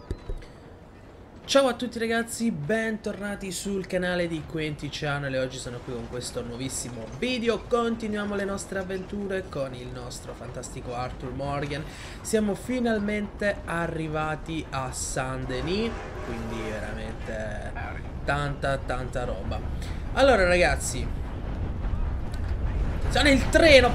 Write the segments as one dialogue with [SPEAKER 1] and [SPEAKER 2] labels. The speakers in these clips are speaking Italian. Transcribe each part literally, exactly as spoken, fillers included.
[SPEAKER 1] Ciao a tutti ragazzi, bentornati sul canale di Quenti Channel e oggi sono qui con questo nuovissimo video. Continuiamo le nostre avventure con il nostro fantastico Arthur Morgan. Siamo finalmente arrivati a Saint-Denis, quindi veramente tanta tanta roba. Allora ragazzi, attenzione il treno,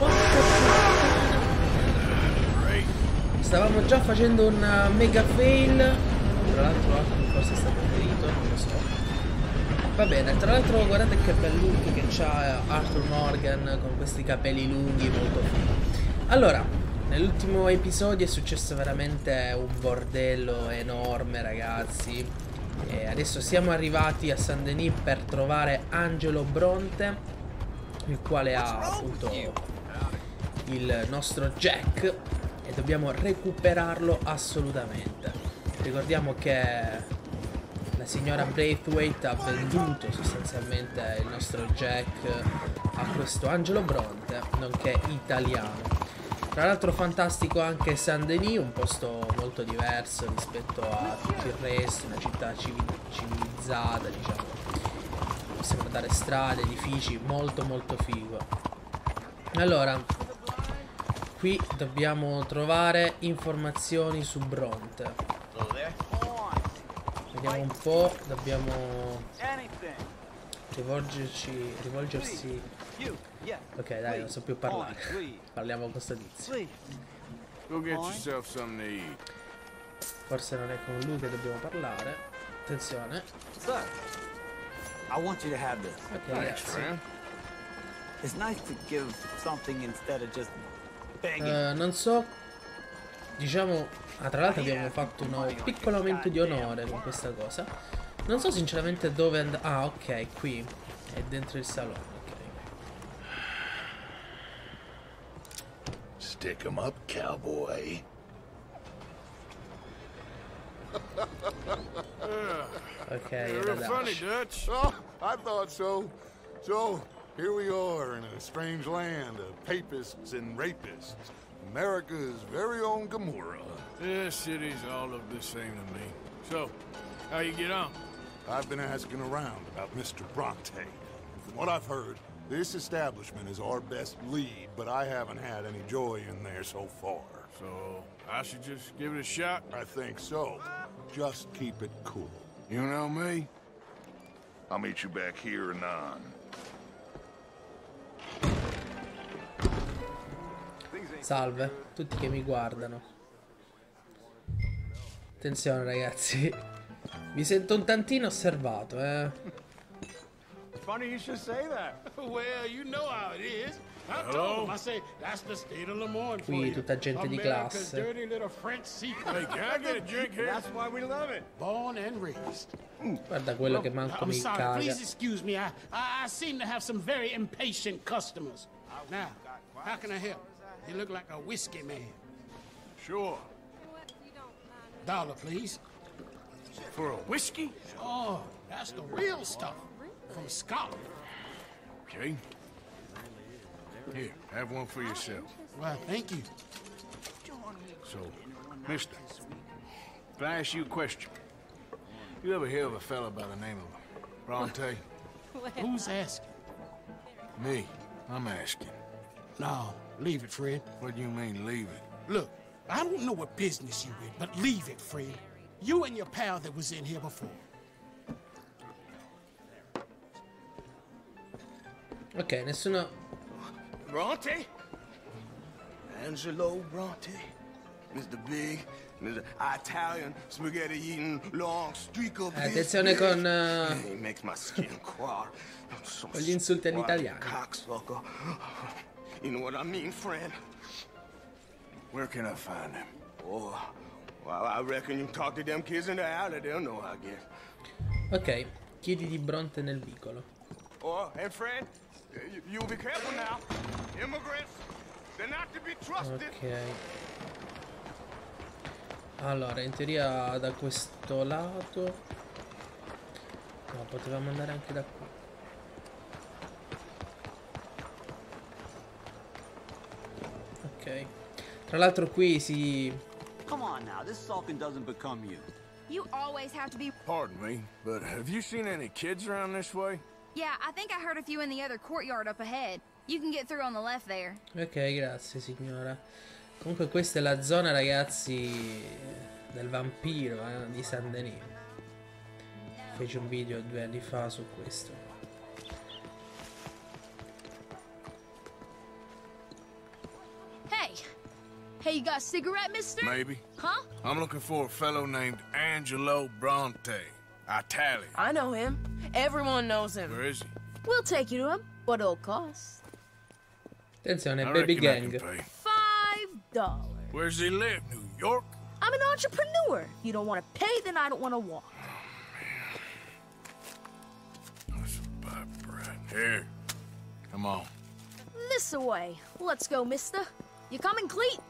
[SPEAKER 1] stavamo già facendo un mega fail. Tra l'altro forse è stato ferito, non lo so. Va bene, tra l'altro guardate che bel look che c'ha Arthur Morgan con questi capelli lunghi, molto figo. Allora, nell'ultimo episodio è successo veramente un bordello enorme ragazzi. E adesso siamo arrivati a Saint-Denis per trovare Angelo Bronte, il quale ha appunto il nostro Jack e dobbiamo recuperarlo assolutamente. Ricordiamo che la signora Braithwaite ha venduto sostanzialmente il nostro Jack a questo Angelo Bronte, nonché italiano. Tra l'altro fantastico anche Saint-Denis, un posto molto diverso rispetto a tutto il resto, una città civilizzata, diciamo. Possiamo dare strade, edifici, molto molto figo. Allora, qui dobbiamo trovare informazioni su Bronte. Vediamo un po', dobbiamo rivolgerci, rivolgersi. Ok dai, non so più parlare. Parliamo con questo tizio. Forse non è con lui che dobbiamo parlare. Attenzione. Ok ragazzi. Uh, non so. Diciamo, ah, tra l'altro abbiamo fatto un piccolo aumento di onore con questa cosa. Non so sinceramente dove andare. Ah, ok, qui. È dentro il salone, ok.
[SPEAKER 2] Stick 'em up, cowboy.
[SPEAKER 1] Ok, era Dutch.
[SPEAKER 3] Oh, I thought so. So, here we are in a strange land of papists and rapists. America's very own Gamora.
[SPEAKER 4] This city's all look the same to me. So, how you get on?
[SPEAKER 3] I've been asking around about Mister Bronte. From what I've heard, this establishment is our best lead, but I haven't had any joy in there so far.
[SPEAKER 4] So, I should just give it a shot?
[SPEAKER 3] I think so. Just keep it cool.
[SPEAKER 4] You know me?
[SPEAKER 2] I'll meet you back here anon.
[SPEAKER 1] Salve, tutti che mi guardano. Attenzione ragazzi. Mi sento un tantino osservato, eh.
[SPEAKER 5] Funny you should say that.
[SPEAKER 4] Well, you know how it is.
[SPEAKER 5] I told him, I say, that's the state of Lemoyne for
[SPEAKER 1] Qui
[SPEAKER 5] you.
[SPEAKER 1] tutta gente di
[SPEAKER 5] America's
[SPEAKER 1] classe.
[SPEAKER 5] dirty little French secret.
[SPEAKER 4] Hey, can I get a drink here?
[SPEAKER 5] That's why we love it. Born and raised.
[SPEAKER 1] Guarda quello che manco
[SPEAKER 5] I'm
[SPEAKER 1] mi
[SPEAKER 5] sorry,
[SPEAKER 1] caga.
[SPEAKER 5] please excuse me. I, I, I seem to have some very impatient customers. Now, how can I help? You look like a whiskey man.
[SPEAKER 4] Sure.
[SPEAKER 5] Dollar, please.
[SPEAKER 4] For a whiskey?
[SPEAKER 5] Oh, that's the real stuff. From Scotland.
[SPEAKER 4] Okay. Here, have one for yourself.
[SPEAKER 5] Well, thank you.
[SPEAKER 4] So, mister, if I ask you a question, you ever hear of a fella by the name of Bronte?
[SPEAKER 5] Who's asking?
[SPEAKER 4] Me. I'm asking.
[SPEAKER 5] No, leave it, friend.
[SPEAKER 4] What do you mean, leave it?
[SPEAKER 5] Look, I don't know what business you in, but leave it, friend. You and your pal that was in here before.
[SPEAKER 1] Ok, nessuno.
[SPEAKER 6] Bronte? Angelo Bronte? Mister Big, Mister Italian, spaghetti-eating, long streak of
[SPEAKER 1] Eh, attenzione con, uh,
[SPEAKER 6] He makes my skin crawl. So
[SPEAKER 1] con gli insulti agli italiani.
[SPEAKER 6] Cocksucker. You know what I mean, friend?
[SPEAKER 4] Where can I find him?
[SPEAKER 6] Oh, well, I reckon you talk to them kids in the alley, they'll know, I guess.
[SPEAKER 1] Ok, chiedi di Bronte nel vicolo.
[SPEAKER 6] Oh, and friend, you, you be careful now. Immigrants, they're not to be trusted.
[SPEAKER 1] Ok. Allora, in teoria da questo lato. No, potevamo andare anche da qua. Ok. Tra l'altro qui si...
[SPEAKER 7] Come on now, this sulking doesn't become you. You always have to be...
[SPEAKER 4] Pardon me, but have you seen any kids around this way?
[SPEAKER 7] Yeah, I think I heard a few in the other courtyard up ahead. You can get through on the left there.
[SPEAKER 1] Ok, grazie signora. Comunque questa è la zona, ragazzi, del vampiro eh, di Saint-Denis. Feci un video due anni fa su questo.
[SPEAKER 7] Hey! Hey, you got a cigarette, mister?
[SPEAKER 4] Maybe.
[SPEAKER 7] Huh?
[SPEAKER 4] I'm looking for a fellow named Angelo Bronte. Italian.
[SPEAKER 8] I know him. Everyone knows him.
[SPEAKER 4] Where is he?
[SPEAKER 8] We'll take you to him. What it'll cost?
[SPEAKER 1] Attenzione,
[SPEAKER 4] I
[SPEAKER 1] baby
[SPEAKER 4] reckon I
[SPEAKER 1] gang.
[SPEAKER 4] can pay.
[SPEAKER 8] Five dollars.
[SPEAKER 4] Where's he live? New York?
[SPEAKER 8] I'm an entrepreneur. You don't want to pay, then I don't want to walk.
[SPEAKER 4] That's a bad brat. Here. Come on.
[SPEAKER 8] This away. Let's go, mister. You coming, Cleet?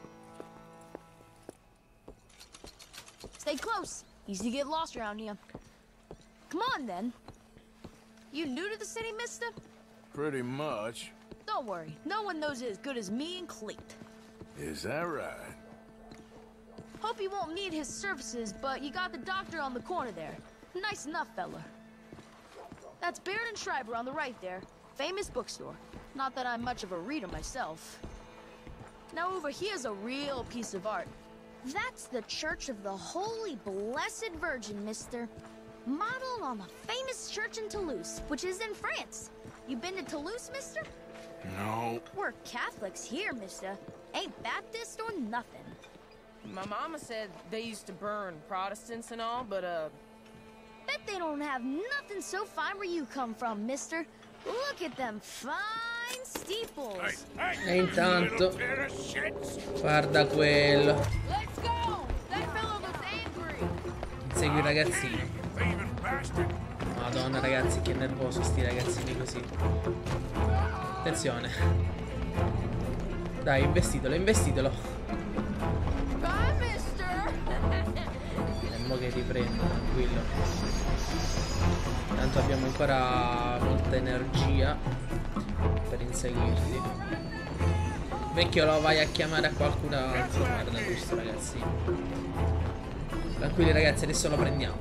[SPEAKER 8] Stay close. Easy to get lost around here. Come on, then. You new to the city, mister?
[SPEAKER 4] Pretty much.
[SPEAKER 8] Don't worry. No one knows it as good as me and Cleet.
[SPEAKER 4] Is that right?
[SPEAKER 8] Hope you won't need his services, but you got the doctor on the corner there. Nice enough, fella. That's Baird and Schreiber on the right there. Famous bookstore. Not that I'm much of a reader myself. Now over here's a real piece of art.
[SPEAKER 7] That's the Church of the Holy Blessed Virgin, mister. Modeled on the famous church in Toulouse, which is in France. You been to Toulouse, mister?
[SPEAKER 4] No.
[SPEAKER 7] We're Catholics here, mister. Ain't Baptist or nothing.
[SPEAKER 8] My mama said they used to burn Protestants and all, but, uh...
[SPEAKER 7] Bet they don't have nothing so fine where you come from, mister. Look at them fine steeples.
[SPEAKER 1] E intanto guarda quello.
[SPEAKER 8] Let's go! That fellow looks angry!
[SPEAKER 1] Insegui il ragazzino. Madonna ragazzi, che nervoso sti ragazzini così. Attenzione. Dai, investitelo, investitelo.
[SPEAKER 8] Bye, mister!
[SPEAKER 1] E mo che riprendo, tranquillo. Tanto abbiamo ancora molta energia per inseguirti. Vecchio, lo vai a chiamare a qualcun altro. Guarda questo ragazzino. Tranquilli ragazzi, adesso lo prendiamo.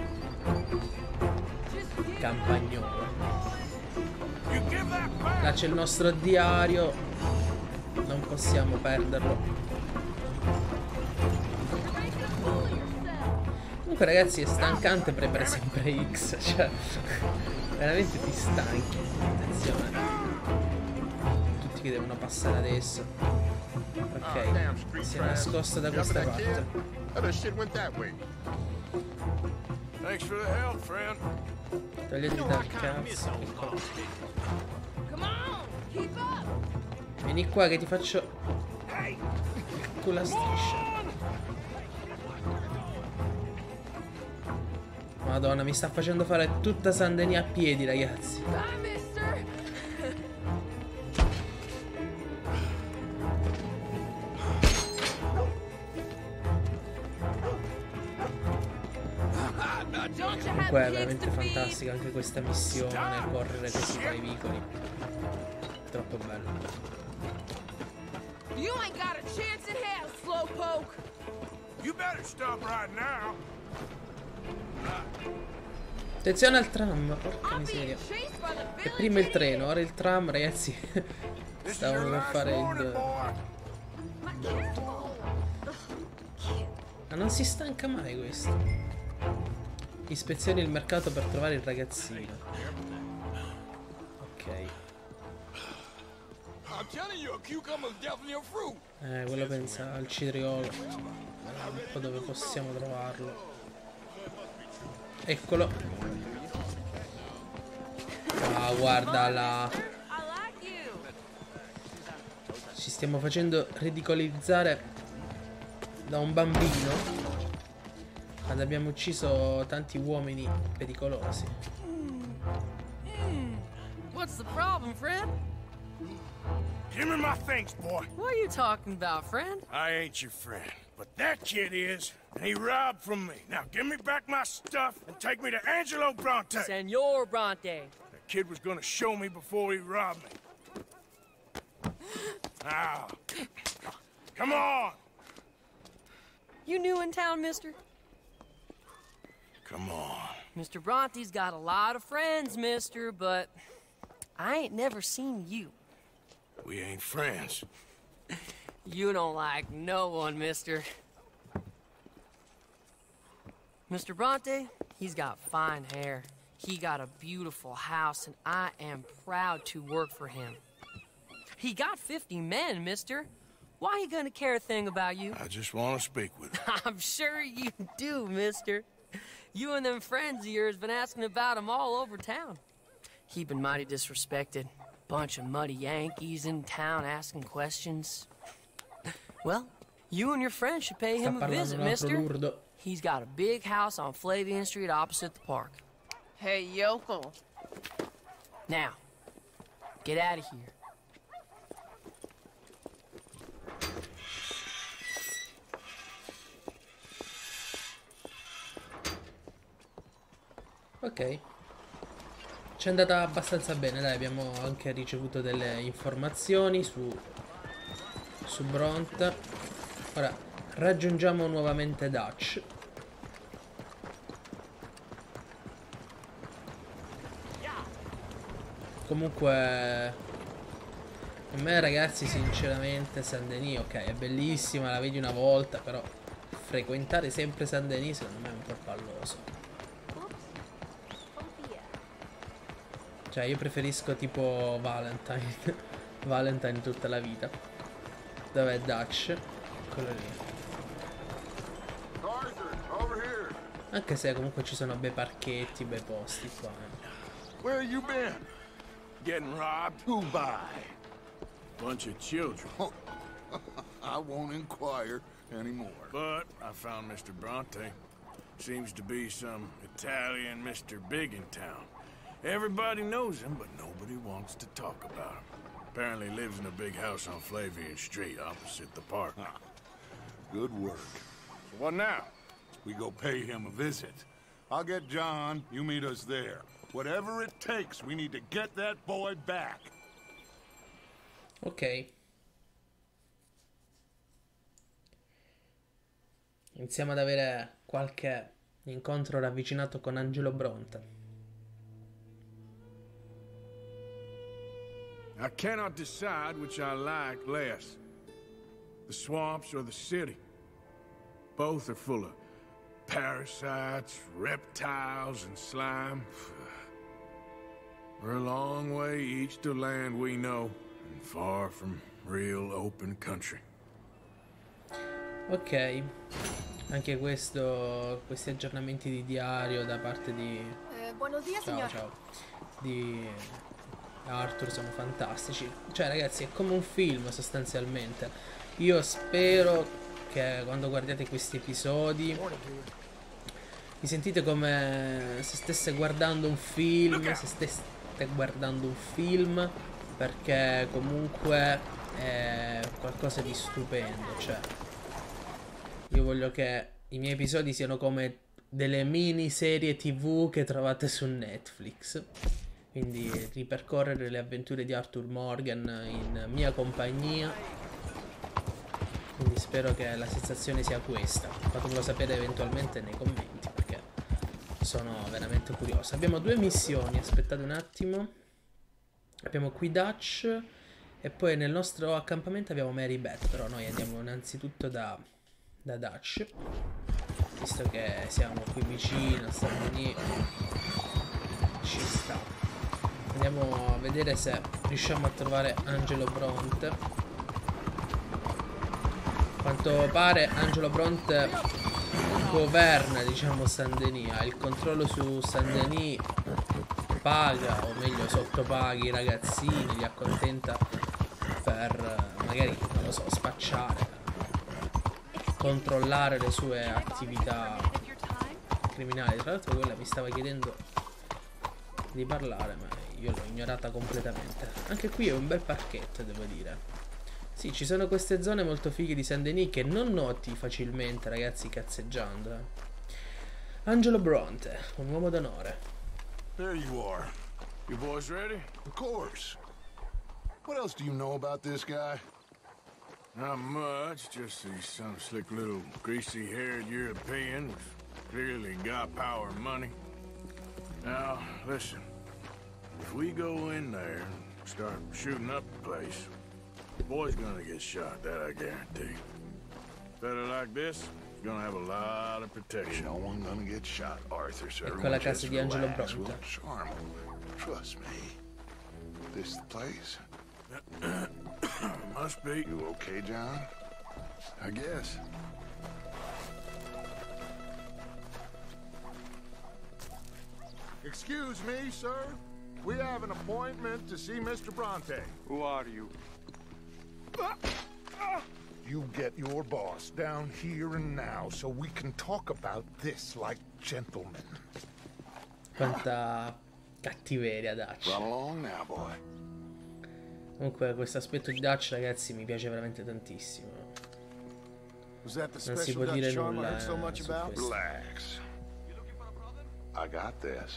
[SPEAKER 1] Campagnolo. Là c'è il nostro diario. Non possiamo perderlo. Comunque ragazzi è stancante premere sempre X. Cioè veramente ti stanchi. Attenzione. Tutti che devono passare adesso. Ok, si è nascosto da questa parte.
[SPEAKER 4] Thanks for the help, friend.
[SPEAKER 1] Toglietti dal cazzo. Vieni qua che ti faccio con la striscia. Madonna, mi sta facendo fare tutta Saint-Denis a piedi, ragazzi. Comunque è veramente fantastica anche questa missione, correre così tra i vicoli. Troppo bello.
[SPEAKER 8] You ain't got a chance in hell, slowpoke!
[SPEAKER 4] You better stop right now.
[SPEAKER 1] Attenzione al tram, porca miseria. E prima il treno, ora il tram, ragazzi. Stavano per fare il... Ma non si stanca mai questo. Ispezioni il mercato per trovare il ragazzino. Ok. Eh, quello pensa al cetriolo. Vediamo un po' dove possiamo trovarlo. Eccolo. Ah, guarda là. Ci stiamo facendo ridicolizzare da un bambino quando abbiamo ucciso tanti uomini pericolosi.
[SPEAKER 9] What's the problem, friend?
[SPEAKER 4] Give me my things, boy.
[SPEAKER 9] What are you talking about, friend?
[SPEAKER 4] I ain't your friend, but that kid is, and he robbed from me. Now give me back my stuff and take me to Angelo Bronte.
[SPEAKER 9] Senor Bronte.
[SPEAKER 4] That kid was gonna show me before he robbed me. Now, come on.
[SPEAKER 9] You new in town, mister?
[SPEAKER 4] Come on.
[SPEAKER 9] Mister Bronte's got a lot of friends, mister, but I ain't never seen you.
[SPEAKER 4] We ain't friends.
[SPEAKER 9] You don't like no one, mister. Mister Bronte, he's got fine hair. He got a beautiful house, and I am proud to work for him. He got fifty men, mister. Why he gonna care a thing about you?
[SPEAKER 4] I just want to speak with him.
[SPEAKER 9] I'm sure you do, mister. You and them friends of yours been asking about him all over town. He been mighty disrespected. Bunch of muddy Yankees in town asking questions. Well, you and your friends should pay him a visit, mister. He's got a big house on Flavian Street opposite the park.
[SPEAKER 10] Hey, yokel.
[SPEAKER 9] Now, get out of here.
[SPEAKER 1] Ok. Ci è andata abbastanza bene, dai, abbiamo anche ricevuto delle informazioni su su Bronte. Ora raggiungiamo nuovamente Dutch. Comunque a me, ragazzi, sinceramente Saint-Denis, ok, è bellissima, la vedi una volta, però frequentare sempre Saint-Denis secondo me è un po' palloso. Cioè io preferisco tipo Valentine. Valentine tutta la vita. Dov'è Dutch? Quello lì. Anche se comunque ci sono bei parchetti, bei posti qua.
[SPEAKER 3] Where you been?
[SPEAKER 4] Getting robbed?
[SPEAKER 3] Who by?
[SPEAKER 4] Bunch of children.
[SPEAKER 3] Oh, I won't inquire anymore.
[SPEAKER 4] But I found Mister Bronte. Seems to be some Italian Mister Big in town. Everybody knows him, but nobody wants to talk about him. Apparently lives in a big house on Flavian Street, opposite the park.
[SPEAKER 3] Ah, good work.
[SPEAKER 4] So what now?
[SPEAKER 3] We go pay him a visit. I'll get John, you meet us there. Whatever it takes, we need to get that boy back.
[SPEAKER 1] Ok. Iniziamo ad avere qualche incontro ravvicinato con Angelo Bronte.
[SPEAKER 4] I cannot decide which I like less. The swamps or the city. Both are full of parasites, reptiles, and slime. We're a long way each to land we know, and far from real open country.
[SPEAKER 1] Ok. Anche questo, questi aggiornamenti di diario da parte di...
[SPEAKER 8] Eh, buenos días,
[SPEAKER 1] ciao,
[SPEAKER 8] signor.
[SPEAKER 1] ciao. Di Arthur sono fantastici. Cioè, ragazzi, è come un film sostanzialmente. Io spero che quando guardiate questi episodi vi sentite come se stesse guardando un film, se stesse guardando un film, perché comunque è qualcosa di stupendo. Cioè, io voglio che i miei episodi siano come delle miniserie tivù che trovate su Netflix. Quindi ripercorrere le avventure di Arthur Morgan in mia compagnia. Quindi spero che la sensazione sia questa. Fatemelo sapere eventualmente nei commenti, perché sono veramente curioso. Abbiamo due missioni, aspettate un attimo. Abbiamo qui Dutch e poi nel nostro accampamento abbiamo Mary Beth. Però noi andiamo innanzitutto da, da Dutch, visto che siamo qui vicino a Saint-Denis. Ci sta. Andiamo a vedere se riusciamo a trovare Angelo Bronte. Quanto pare Angelo Bronte governa, diciamo, Saint-Denis, ha il controllo su Saint-Denis, paga, o meglio sottopaghi i ragazzini, li accontenta per magari, non lo so, spacciare, controllare le sue attività criminali. Tra l'altro quella mi stava chiedendo di parlare, ma io l'ho ignorata completamente. Anche qui è un bel parchetto, devo dire. Sì, ci sono queste zone molto fighe di Saint-Denis che non noti facilmente, ragazzi, cazzeggiando. eh. Angelo Bronte, un uomo d'onore.
[SPEAKER 3] There you are.
[SPEAKER 4] You boys ready?
[SPEAKER 3] Of course. What else do you know about this guy?
[SPEAKER 4] Not much, just he's some slick little greasy-haired European with Clearly got power and money. Now, listen. If we go in there and start shooting up the place, the boy's gonna get shot, that I guarantee. A fella like this is gonna have a lot of protection.
[SPEAKER 2] No one gonna get shot, Arthur, so
[SPEAKER 1] Ecco la casa di Angelo Bronte.
[SPEAKER 2] We'll charm him. Trust me. This the place?
[SPEAKER 4] Must be.
[SPEAKER 2] You okay, John?
[SPEAKER 3] I guess. Excuse me, sir. We have an appointment to see Mister Bronte.
[SPEAKER 6] Who are you?
[SPEAKER 3] You get your boss down here and now so we can talk about this like gentlemen.
[SPEAKER 1] Quanta cattiveria Dutch.
[SPEAKER 2] Run along now, boy.
[SPEAKER 1] Comunque questo aspetto di Dutch, ragazzi, mi piace veramente tantissimo.
[SPEAKER 3] Was that the
[SPEAKER 1] Non si
[SPEAKER 3] special
[SPEAKER 1] può
[SPEAKER 3] Dutch
[SPEAKER 1] dire
[SPEAKER 3] charm I
[SPEAKER 1] nulla
[SPEAKER 3] heard so much
[SPEAKER 1] su
[SPEAKER 3] about?
[SPEAKER 1] questo.
[SPEAKER 2] Relax. I got this.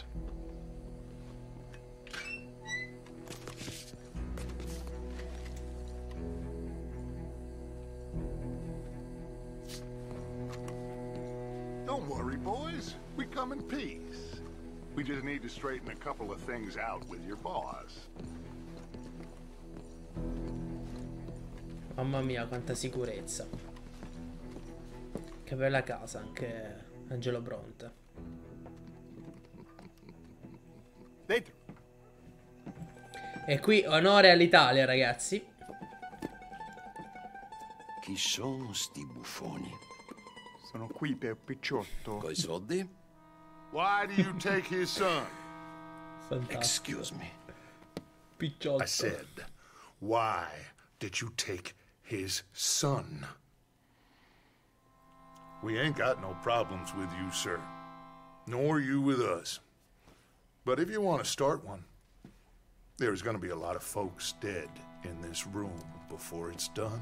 [SPEAKER 3] Don't worry, boys. We come in peace.
[SPEAKER 2] We just need to straighten a couple of things out with your boss.
[SPEAKER 1] Mamma mia, quanta sicurezza. Che bella casa anche Angelo Bronte.
[SPEAKER 3] Dentro.
[SPEAKER 1] E qui onore all'Italia, ragazzi.
[SPEAKER 11] Chi sono sti buffoni?
[SPEAKER 6] Sono qui per Picciotto.
[SPEAKER 11] Coi soldi?
[SPEAKER 3] Why do you take his son?
[SPEAKER 1] Fantastico.
[SPEAKER 11] Excuse me.
[SPEAKER 1] Picciotto.
[SPEAKER 3] I said, why did you take his son? We ain't got no problems with you, sir. Nor you with us. But if you want to start one, there's going to be a lot of folks dead in this room before it's done.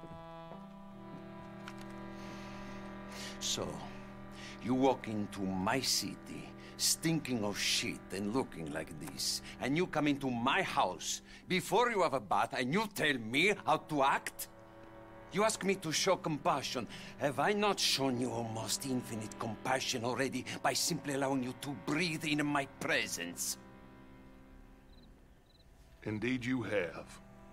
[SPEAKER 11] So, you walk into my city, stinking of shit and looking like this, and you come into my house before you have a bath and you tell me how to act? You ask me to show compassion. Have I not shown you almost infinite compassion already by simply allowing you to breathe in my presence?
[SPEAKER 3] Indeed you have.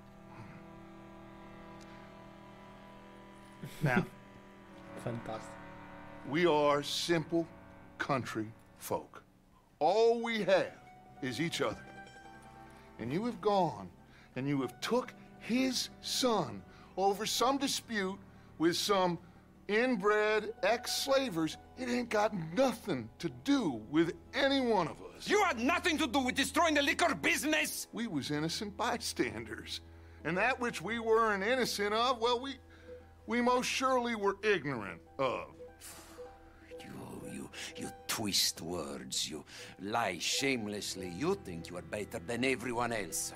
[SPEAKER 3] Now,
[SPEAKER 1] Fantastico.
[SPEAKER 3] we are simple country folk. All we have is each other. And you have gone and you have took his son over some dispute with some inbred ex-slavers. It ain't got nothing to do with any one of us.
[SPEAKER 11] You had nothing to do with destroying the liquor business!
[SPEAKER 3] We was innocent bystanders. And that which we weren't innocent of, well, we we most surely were ignorant of.
[SPEAKER 11] You, you, you twist words, you lie shamelessly. You think you are better than everyone else.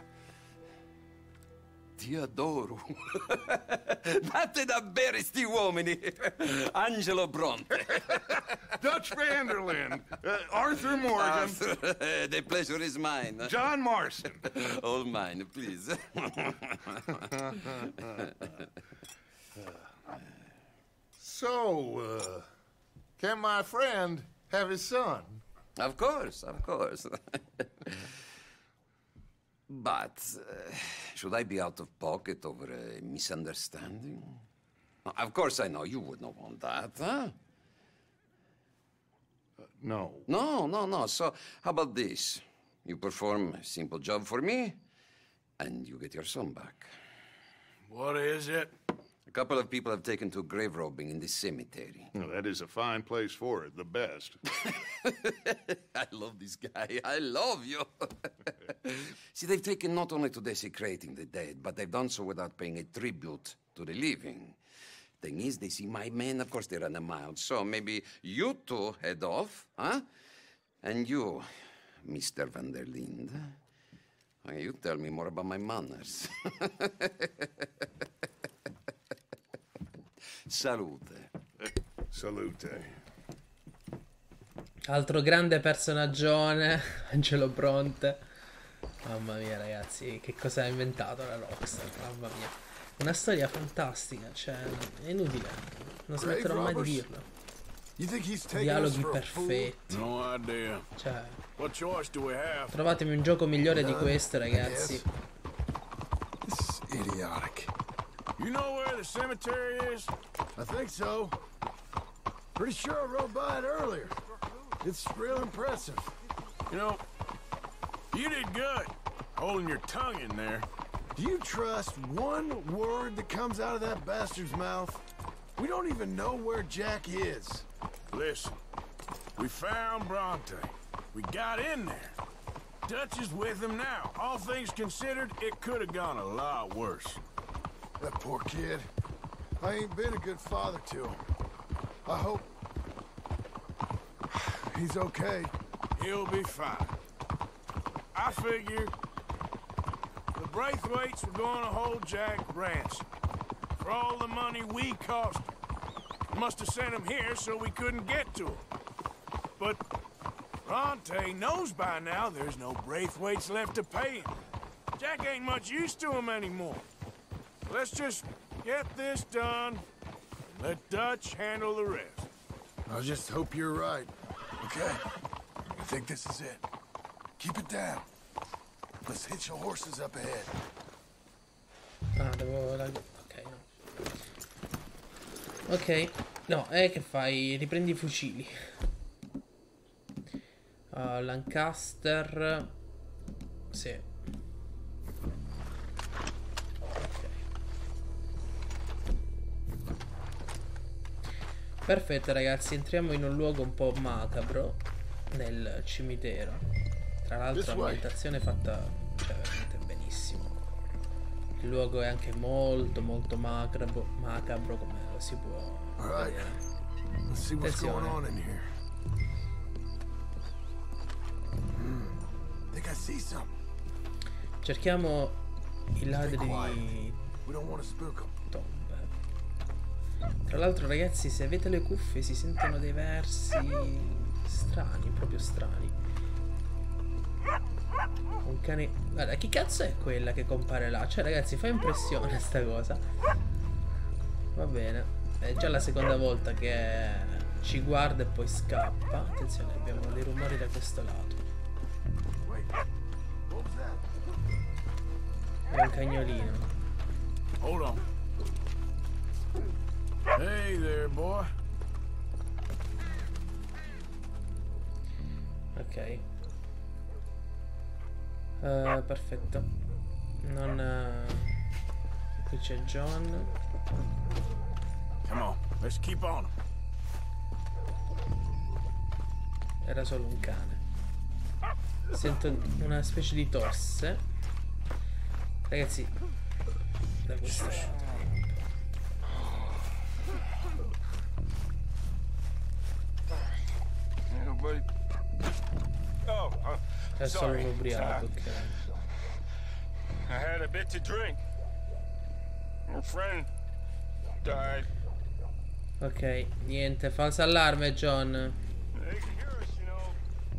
[SPEAKER 11] Ti adoro. Vatte da bere sti uomini. Angelo Bronte.
[SPEAKER 3] Dutch Vanderlyn. Uh, Arthur Morgan.
[SPEAKER 11] Arthur, the pleasure is mine.
[SPEAKER 3] John Marston.
[SPEAKER 11] All mine, please.
[SPEAKER 3] So, uh, can my friend have his son?
[SPEAKER 11] Of course, of course. But, uh, should I be out of pocket over a misunderstanding? Of course I know you would not want that, huh?
[SPEAKER 3] Uh, no.
[SPEAKER 11] No, no, no. So, how about this? You perform a simple job for me, and you get your son back.
[SPEAKER 4] What is it?
[SPEAKER 11] A couple of people have taken to grave robbing in this cemetery.
[SPEAKER 3] Well, that is a fine place for it, the best.
[SPEAKER 11] I love this guy. I love you. See, they've taken not only to desecrating the dead, but they've done so without paying a tribute to the living. Thing is, they see my men, of course they run a mile. So maybe you two head off, huh? And you, Mister Van der Linde, you tell me more about my manners. Salute.
[SPEAKER 3] Salute.
[SPEAKER 1] Altro grande personaggione, Angelo Bronte. Mamma mia, ragazzi, che cosa ha inventato la Rockstar? Mamma mia. Una storia fantastica, cioè, è inutile. Non smetterò mai di dirlo. Dialoghi perfetti.
[SPEAKER 4] No idea.
[SPEAKER 1] Cioè,
[SPEAKER 4] What choice do we have?
[SPEAKER 1] trovatemi un gioco migliore di questo, ragazzi.
[SPEAKER 12] This is idiotic.
[SPEAKER 4] You know where the cemetery is?
[SPEAKER 12] I think so. Pretty sure I rode by it earlier. It's real impressive.
[SPEAKER 4] You know, you did good holding your tongue in there.
[SPEAKER 12] Do you trust one word that comes out of that bastard's mouth? We don't even know where Jack is.
[SPEAKER 4] Listen, we found Bronte. We got in there. Dutch is with him now. All things considered, it could have gone a lot worse.
[SPEAKER 12] That poor kid. I ain't been a good father to him. I hope he's okay.
[SPEAKER 4] He'll be fine. I figure the Braithwaites were going to hold Jack ransom for all the money we cost him. Must have sent him here so we couldn't get to him. But Bronte knows by now there's no Braithwaites left to pay him. Jack ain't much use to him anymore. Let's just get this done and let Dutch handle the rest.
[SPEAKER 12] I just hope you're right. Okay, I think this is it. Keep it down. Let's hitch your horses up ahead.
[SPEAKER 1] Ah, devo... Ok, no. Ok, no, eh, che fai? Riprendi i fucili. Uh, Lancaster. Sì. Ok. Perfetto, ragazzi, entriamo in un luogo un po' macabro, nel cimitero. Tra l'altro l'ambientazione è fatta, cioè, veramente benissimo. Il luogo è anche molto molto macabro, macabro come lo si può vedere. Attenzione. Cerchiamo i ladri di tombe. Tra l'altro, ragazzi, se avete le cuffie si sentono dei versi strani, proprio strani. Un cane... Guarda, chi cazzo è quella che compare là? Cioè, ragazzi, fa impressione sta cosa. Va bene. È già la seconda volta che ci guarda e poi scappa. Attenzione, abbiamo dei rumori da questo lato. È un cagnolino.
[SPEAKER 4] Hold on. Hey there, boy.
[SPEAKER 1] Ok. Uh, perfetto. Non... Uh... Qui c'è John.
[SPEAKER 4] Come on, let's keep on.
[SPEAKER 1] Era solo un cane. Sento una specie di tosse. Ragazzi, da questo lato. È solo un ubriaco, ok.
[SPEAKER 6] I had a bit to drink. My friend died.
[SPEAKER 1] Ok, niente, falso allarme, John.
[SPEAKER 6] They can hear us, you know.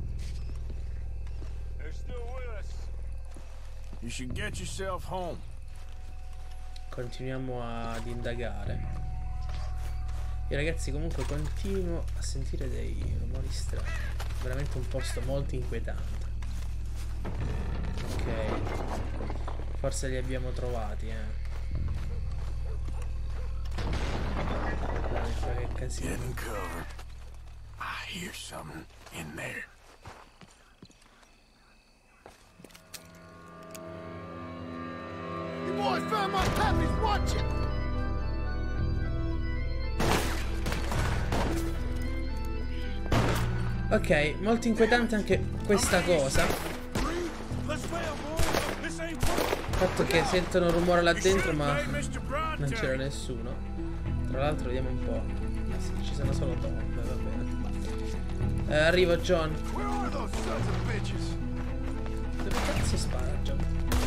[SPEAKER 6] They're still with us.
[SPEAKER 4] You should get yourself home.
[SPEAKER 1] Continuiamo ad indagare. Io, ragazzi, comunque continuo a sentire dei rumori strani. Veramente un posto molto inquietante. Ok. Forse li abbiamo trovati, eh. Che casino.
[SPEAKER 4] Get in cover. I hear something in there.
[SPEAKER 12] You boys found my puppies, watch it!
[SPEAKER 1] Ok, molto inquietante anche questa cosa. Il fatto che sentono rumore là dentro, ma non c'era nessuno. Tra l'altro vediamo un po'. Ah sì, ci sono solo tombe, va bene. Eh, arrivo, John. Dove cazzo spara, John?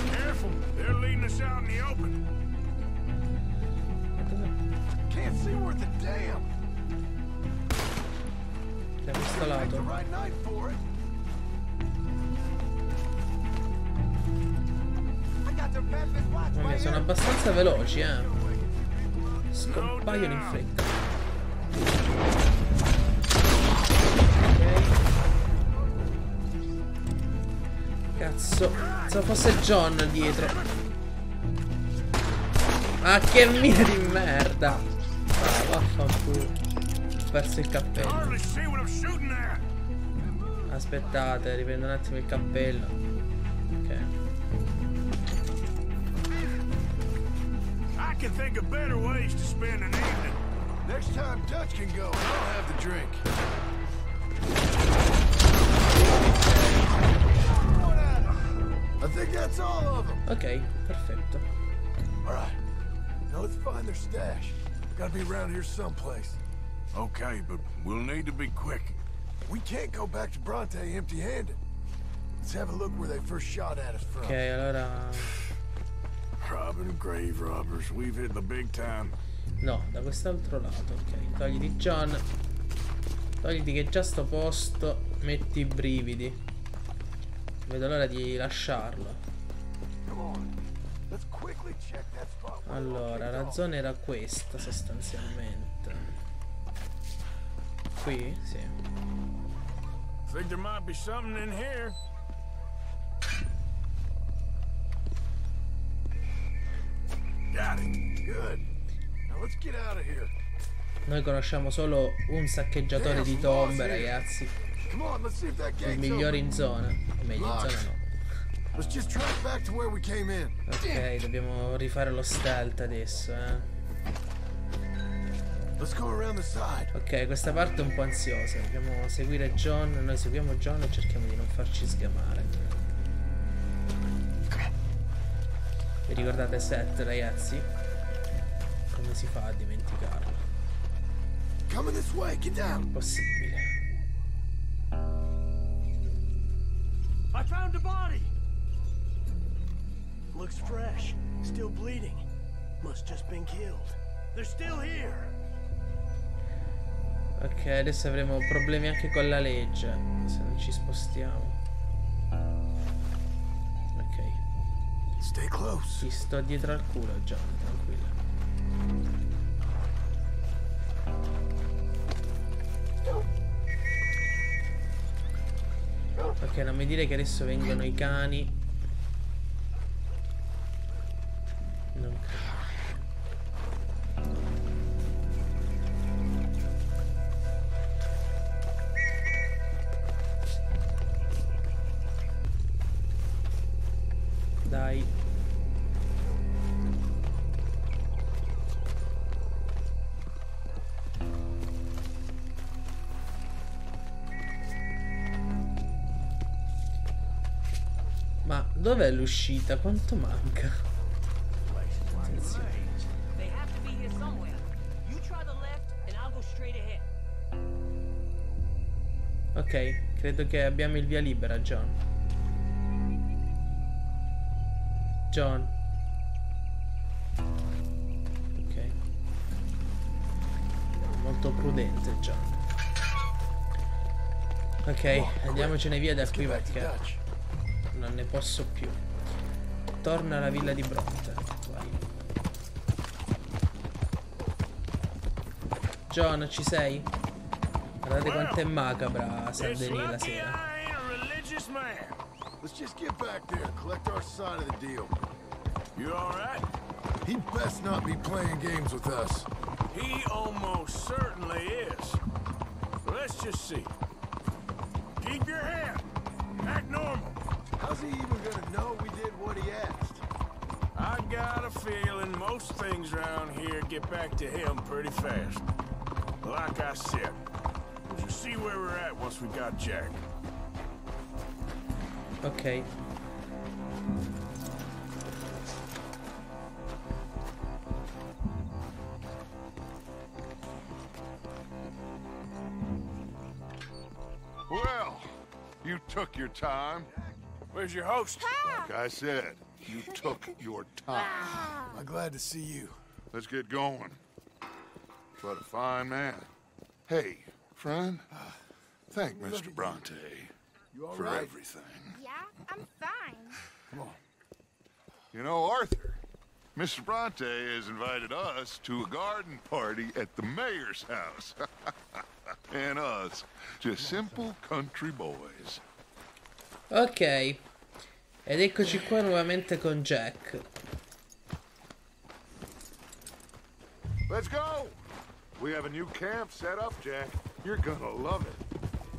[SPEAKER 1] Da questo lato. Mamma mia, sono abbastanza veloci, eh. Scompaiono in fretta. tizio. Se fosse John dietro. Ah, che mira di merda. Ah, vaffanculo. Ho perso il cappello. Aspettate, riprendo un attimo il cappello. Ok.
[SPEAKER 4] I can think of better ways to spend an evening.
[SPEAKER 12] Next time Dutch can go, I'll have the drink. I think that's all of them.
[SPEAKER 1] Ok, perfetto.
[SPEAKER 12] All right. Now let's find their stash. Gotta be around here someplace.
[SPEAKER 4] Okay, but we'll need to be quick.
[SPEAKER 12] We can't go back to Bronte empty-handed. Let's have a look where they first shot at us from.
[SPEAKER 1] Ok, allora...
[SPEAKER 4] Robbing grave robbers, we've hit the big time.
[SPEAKER 1] No, da quest'altro lato, ok. Togliti John. Togliti che già sto posto metti i brividi. Vedo l'ora di lasciarlo. Allora, la zona era questa sostanzialmente. Qui? Sì.
[SPEAKER 4] Think there might be something in here.
[SPEAKER 12] Got it. Good. Now let's get out of here.
[SPEAKER 1] Noi conosciamo solo un saccheggiatore di tombe, ragazzi. Il migliore in zona. O meglio, in zona no. Ok, dobbiamo rifare lo stealth adesso, eh. Ok, questa parte è un po' ansiosa. Dobbiamo seguire John. Noi seguiamo John e cerchiamo di non farci sgamare. Vi ricordate Seth, ragazzi? Come si fa a dimenticarlo? Impossibile.
[SPEAKER 13] I found a body. Looks fresh, still bleeding. Must just been killed. They're still here.
[SPEAKER 1] Ok, adesso avremo problemi anche con la legge se non ci spostiamo. Ok.
[SPEAKER 12] Stay close.
[SPEAKER 1] Ti sto dietro al culo, John, tranquillo. Ok, non mi dire che adesso vengono i cani. Non credo. Dai. Ma dov'è l'uscita? Quanto manca? Ok, credo che abbiamo il via libera, John. John. Ok. Molto prudente, John. Ok, andiamocene via da qui perché non ne posso più. Torna alla villa di Bronte. Vai. John, ci sei? Guardate quanto è macabra Saint-Denis la sera.
[SPEAKER 12] Let's just get back there and collect our side of the deal.
[SPEAKER 4] You all right?
[SPEAKER 12] He'd best not be playing games with us.
[SPEAKER 4] He almost certainly is. Let's just see. Keep your head. Act normal.
[SPEAKER 12] How's he even gonna know we did what he asked?
[SPEAKER 4] I got a feeling most things around here get back to him pretty fast. Like I said, we'll just see where we're at once we got Jack.
[SPEAKER 1] Ok.
[SPEAKER 3] Well, you took your time.
[SPEAKER 4] Where's your host?
[SPEAKER 3] Like I said, you took your time.
[SPEAKER 12] I'm glad to see you.
[SPEAKER 3] Let's get going. What a fine man. Hey, friend, thank Mister Bronte for
[SPEAKER 12] right?
[SPEAKER 3] everything.
[SPEAKER 7] Yeah, I'm fine.
[SPEAKER 3] Come on. You know, Arthur, Mister Bronte has invited us to a garden party at the mayor's house. And us, just simple country boys.
[SPEAKER 1] Ok. Ed eccoci qua nuovamente con Jack.
[SPEAKER 3] Let's go! We have a new camp set up, Jack. You're gonna love it.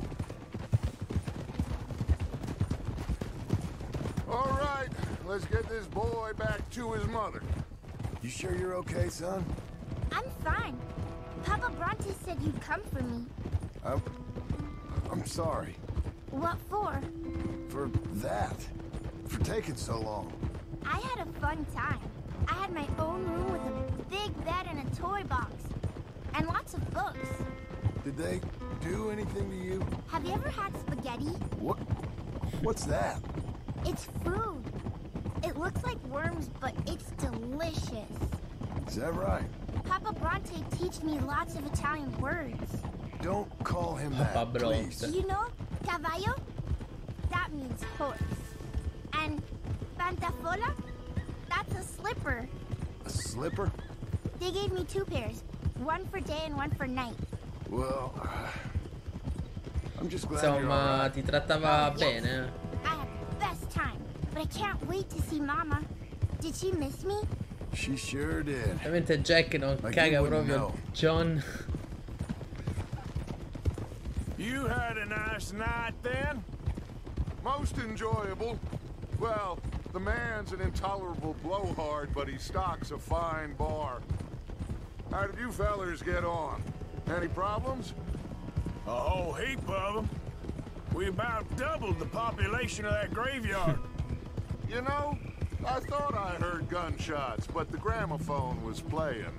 [SPEAKER 3] All right, let's get this boy back to his mother.
[SPEAKER 12] You sure you're okay, son?
[SPEAKER 14] I'm fine. Papa Bronte said you'd come for me.
[SPEAKER 12] I'm... I'm sorry.
[SPEAKER 14] What for?
[SPEAKER 12] For that. For taking so long.
[SPEAKER 14] I had a fun time. I had my own room with a big bed and a toy box. And lots of books.
[SPEAKER 12] Did they do anything to you?
[SPEAKER 14] Have you ever had spaghetti?
[SPEAKER 12] What? What's that?
[SPEAKER 14] It's food. It looks like worms, but it's delicious.
[SPEAKER 12] Is that right?
[SPEAKER 14] Papa Bronte teach me lots of Italian words.
[SPEAKER 12] Don't call him that, please.
[SPEAKER 14] You know, cavallo? That means horse. And pantafola? That's a slipper.
[SPEAKER 12] A slipper?
[SPEAKER 14] They gave me two pairs. One for day and one for night.
[SPEAKER 12] Well, uh, I'm just glad you're
[SPEAKER 1] Insomma,
[SPEAKER 12] all right.
[SPEAKER 1] ti trattava bene.
[SPEAKER 14] I had the best time, but I can't wait to see Mama. Did she miss me?
[SPEAKER 12] She sure did.
[SPEAKER 1] Ovviamente Jack non
[SPEAKER 12] Like
[SPEAKER 1] caga
[SPEAKER 12] you wouldn't
[SPEAKER 1] proprio
[SPEAKER 12] know.
[SPEAKER 1] John.
[SPEAKER 4] You had a nice night then?
[SPEAKER 3] Most enjoyable. Well, the man's an intolerable blowhard, but he stocks a fine bar. How did you fellers get on? Any problems?
[SPEAKER 4] A whole heap of them. We about doubled the population of that graveyard.
[SPEAKER 3] You know, I thought I heard gunshots, but the gramophone was playing.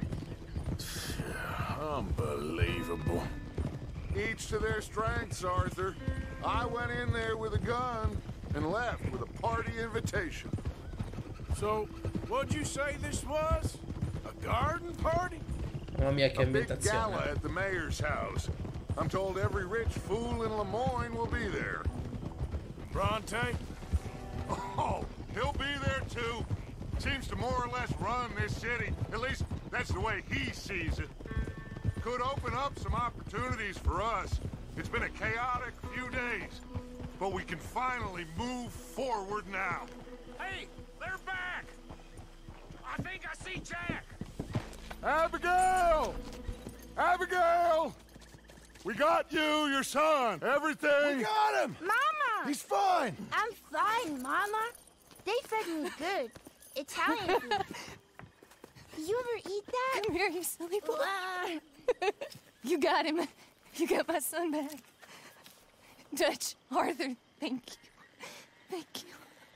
[SPEAKER 4] Unbelievable.
[SPEAKER 3] Each to their strengths, Arthur. I went in there with a gun and left with a party invitation.
[SPEAKER 4] So, what'd you say this was? A garden party?
[SPEAKER 1] Mamma mia che
[SPEAKER 3] A big gala
[SPEAKER 1] ambientazione.
[SPEAKER 3] at the mayor's house. I'm told every rich fool in Lemoyne will be there.
[SPEAKER 4] Bronte?
[SPEAKER 3] Oh, he'll be there too. Seems to more or less run this city. At least that's the way he sees it. Could open up some opportunities for us. It's been a chaotic few days, but we can finally move forward now.
[SPEAKER 4] Hey, they're back! I think I see Jack!
[SPEAKER 3] Abigail! Abigail! We got you, your son, everything.
[SPEAKER 12] We got him!
[SPEAKER 14] Mama!
[SPEAKER 12] He's fine!
[SPEAKER 14] I'm fine, Mama. They fed me good. Italian food. Did you ever eat that?
[SPEAKER 15] Come here, you silly boy. You got him. You got my son back. Dutch, Arthur, thank you. Thank you.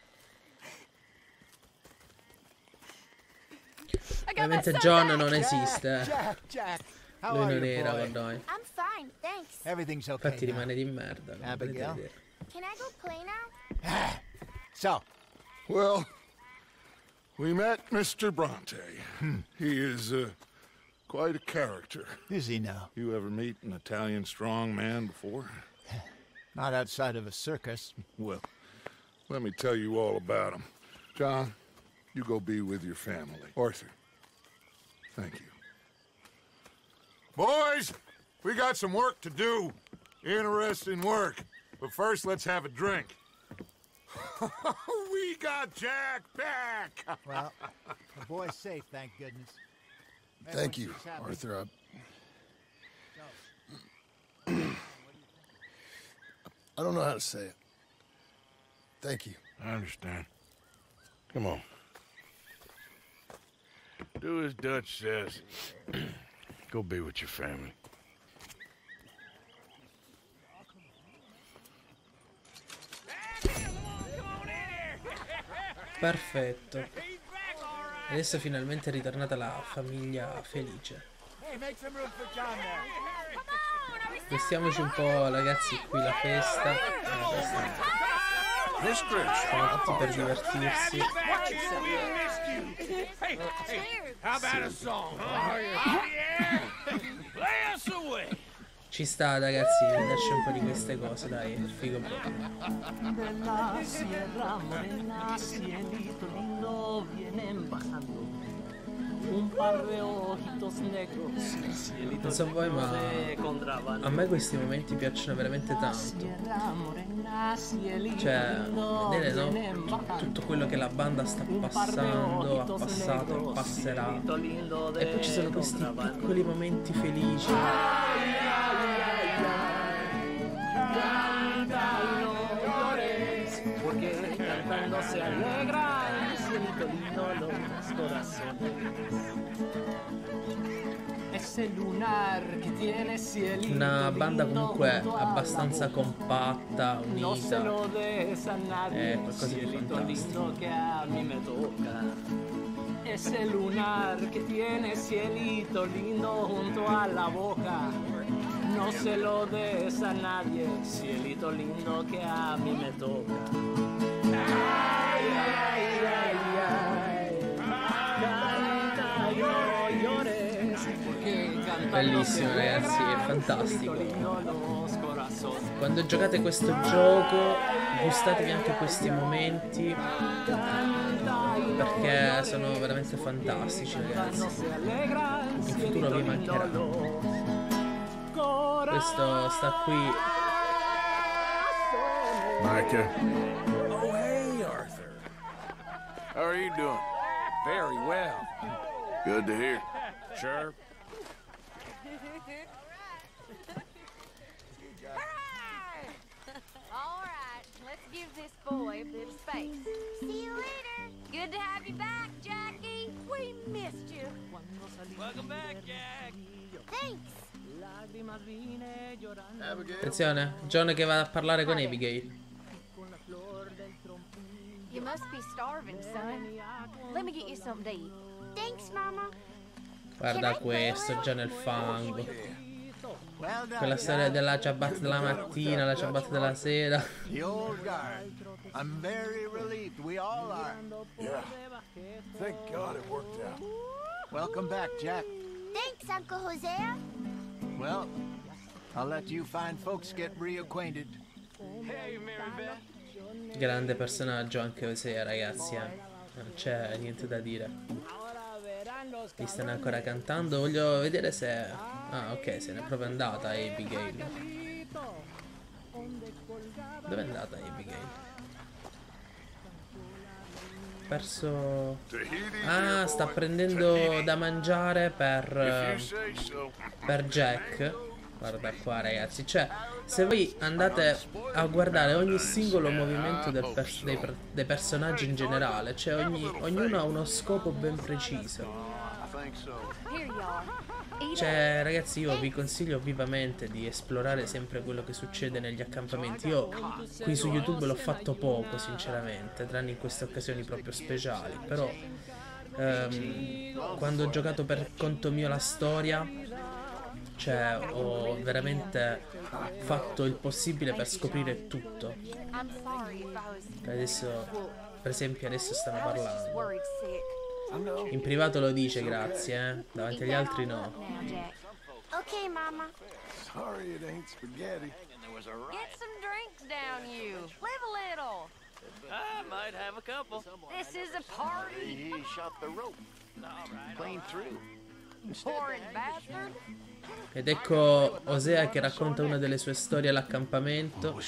[SPEAKER 1] Ovviamente John non esiste.
[SPEAKER 16] Jack, Jack, how
[SPEAKER 1] Lui
[SPEAKER 16] are
[SPEAKER 1] non
[SPEAKER 16] you,
[SPEAKER 1] era
[SPEAKER 16] boy?
[SPEAKER 1] con noi.
[SPEAKER 14] I'm fine, thanks.
[SPEAKER 16] Everything's okay
[SPEAKER 1] Infatti
[SPEAKER 16] now.
[SPEAKER 1] rimane di merda. non
[SPEAKER 16] Abigail?
[SPEAKER 1] potete vedere.
[SPEAKER 14] Can I go play now?
[SPEAKER 16] So,
[SPEAKER 3] Well, we met Mister Bronte. He is uh, quite a character.
[SPEAKER 16] is he now?
[SPEAKER 3] You ever meet an Italian strong man before?
[SPEAKER 16] Not outside of a circus.
[SPEAKER 3] Well, let me tell you all about him. John, you go be with your family. Arthur, thank you. Boys, we got some work to do. Interesting work. But first, let's have a drink. We got Jack back!
[SPEAKER 16] Well, the boy's safe, thank goodness.
[SPEAKER 12] Thank you,
[SPEAKER 16] Everyone seems happy.
[SPEAKER 12] Arthur. I... I don't know how to say it. Thank you.
[SPEAKER 4] I understand. Come on. Do as Dutch says. Go be with your family.
[SPEAKER 1] Perfetto. Adesso finalmente è ritornata la famiglia felice. Vestiamoci un po', ragazzi, qui la festa. La festa. Sono tutti per divertirsi.
[SPEAKER 6] Hey, hey, how about a song? Oh, yeah. Play us away.
[SPEAKER 1] Ci sta, ragazzi, vederci un po' di queste cose, dai, è figo proprio.
[SPEAKER 17] Della sierra morena, cielito lindo, vienen bajando.
[SPEAKER 1] Non so voi, ma a me questi momenti piacciono veramente tanto. Cioè, vedere, no? Tutto quello che la banda sta passando, ha passato, passerà. E poi ci sono questi piccoli momenti felici.
[SPEAKER 17] Se alegra el cielito lindo los corazones. Ese lunar que tiene cielito
[SPEAKER 1] Una banda comunque
[SPEAKER 17] lindo
[SPEAKER 1] abbastanza compatta,
[SPEAKER 17] no se lo
[SPEAKER 1] unita.
[SPEAKER 17] des a nadie,
[SPEAKER 1] È qualcosa di
[SPEAKER 17] cielito
[SPEAKER 1] fantastico.
[SPEAKER 17] lindo que a mí me toca. Ese lunar que tiene cielito lindo junto a la boca. No se lo des a nadie, cielito lindo que a mí me toca. Ay, ay, ay, ay. Canta y no llores, porque cantando
[SPEAKER 1] Bellissimo,
[SPEAKER 17] se
[SPEAKER 1] ragazzi, è
[SPEAKER 17] alegra
[SPEAKER 1] fantastico.
[SPEAKER 17] el cielito lindo los corazones.
[SPEAKER 1] Quando giocate questo gioco, gustatevi anche questi momenti, perché sono veramente fantastici, ragazzi. In futuro vi mancheranno. Questo sta qui.
[SPEAKER 4] Micah. Oh, hey, Arthur. How are you doing? Very well. Good to hear. Sure.
[SPEAKER 18] All right, let's give this boy a bit of space.
[SPEAKER 14] See you later.
[SPEAKER 18] Good to have you back, Jackie. We missed you.
[SPEAKER 17] Welcome back, Jack.
[SPEAKER 14] Thanks.
[SPEAKER 1] Attenzione, John che va a parlare con Abigail.
[SPEAKER 18] You must be starving, son. Let me get you something to eat.
[SPEAKER 14] Thanks, Mama.
[SPEAKER 1] Guarda questo, già nel fango. Quella storia della ciabatta della mattina, la ciabatta della sera.
[SPEAKER 16] The old guard. I'm very relieved. We all are.
[SPEAKER 12] Yeah. Thank God it worked out.
[SPEAKER 16] Welcome back, Jack.
[SPEAKER 14] Thanks, Uncle Hosea.
[SPEAKER 16] Well, I'll let you fine folks get reacquainted.
[SPEAKER 6] Hey, Mary Beth.
[SPEAKER 1] Grande personaggio anche Osea, ragazzi, eh. Non c'è niente da dire. Li stanno ancora cantando. Voglio vedere se... Ah, ok, se n'è proprio andata Abigail. Dove è andata Abigail? Perso... Ah, sta prendendo da mangiare per... Per Jack. Guarda qua, ragazzi. Cioè, se voi andate a guardare ogni singolo movimento del pers dei, per dei personaggi in generale, cioè ogni, ognuno ha uno scopo ben preciso. Cioè, ragazzi, io vi consiglio vivamente di esplorare sempre quello che succede negli accampamenti. Io qui su YouTube l'ho fatto poco, sinceramente, tranne in queste occasioni proprio speciali. Però ehm, quando ho giocato per conto mio la storia, cioè ho veramente fatto il possibile per scoprire tutto. Adesso, per esempio, adesso stanno parlando. In privato lo dice grazie, eh. Davanti agli altri no.
[SPEAKER 14] Okay, Mama.
[SPEAKER 12] Sorry it ain't spaghetti.
[SPEAKER 18] Get some drinks down, you. Live a little.
[SPEAKER 17] I might have a couple.
[SPEAKER 18] This is a party.
[SPEAKER 13] He shot the rope. Clean through.
[SPEAKER 18] Boring bastard.
[SPEAKER 1] Ed ecco Osea che racconta una delle sue storie all'accampamento.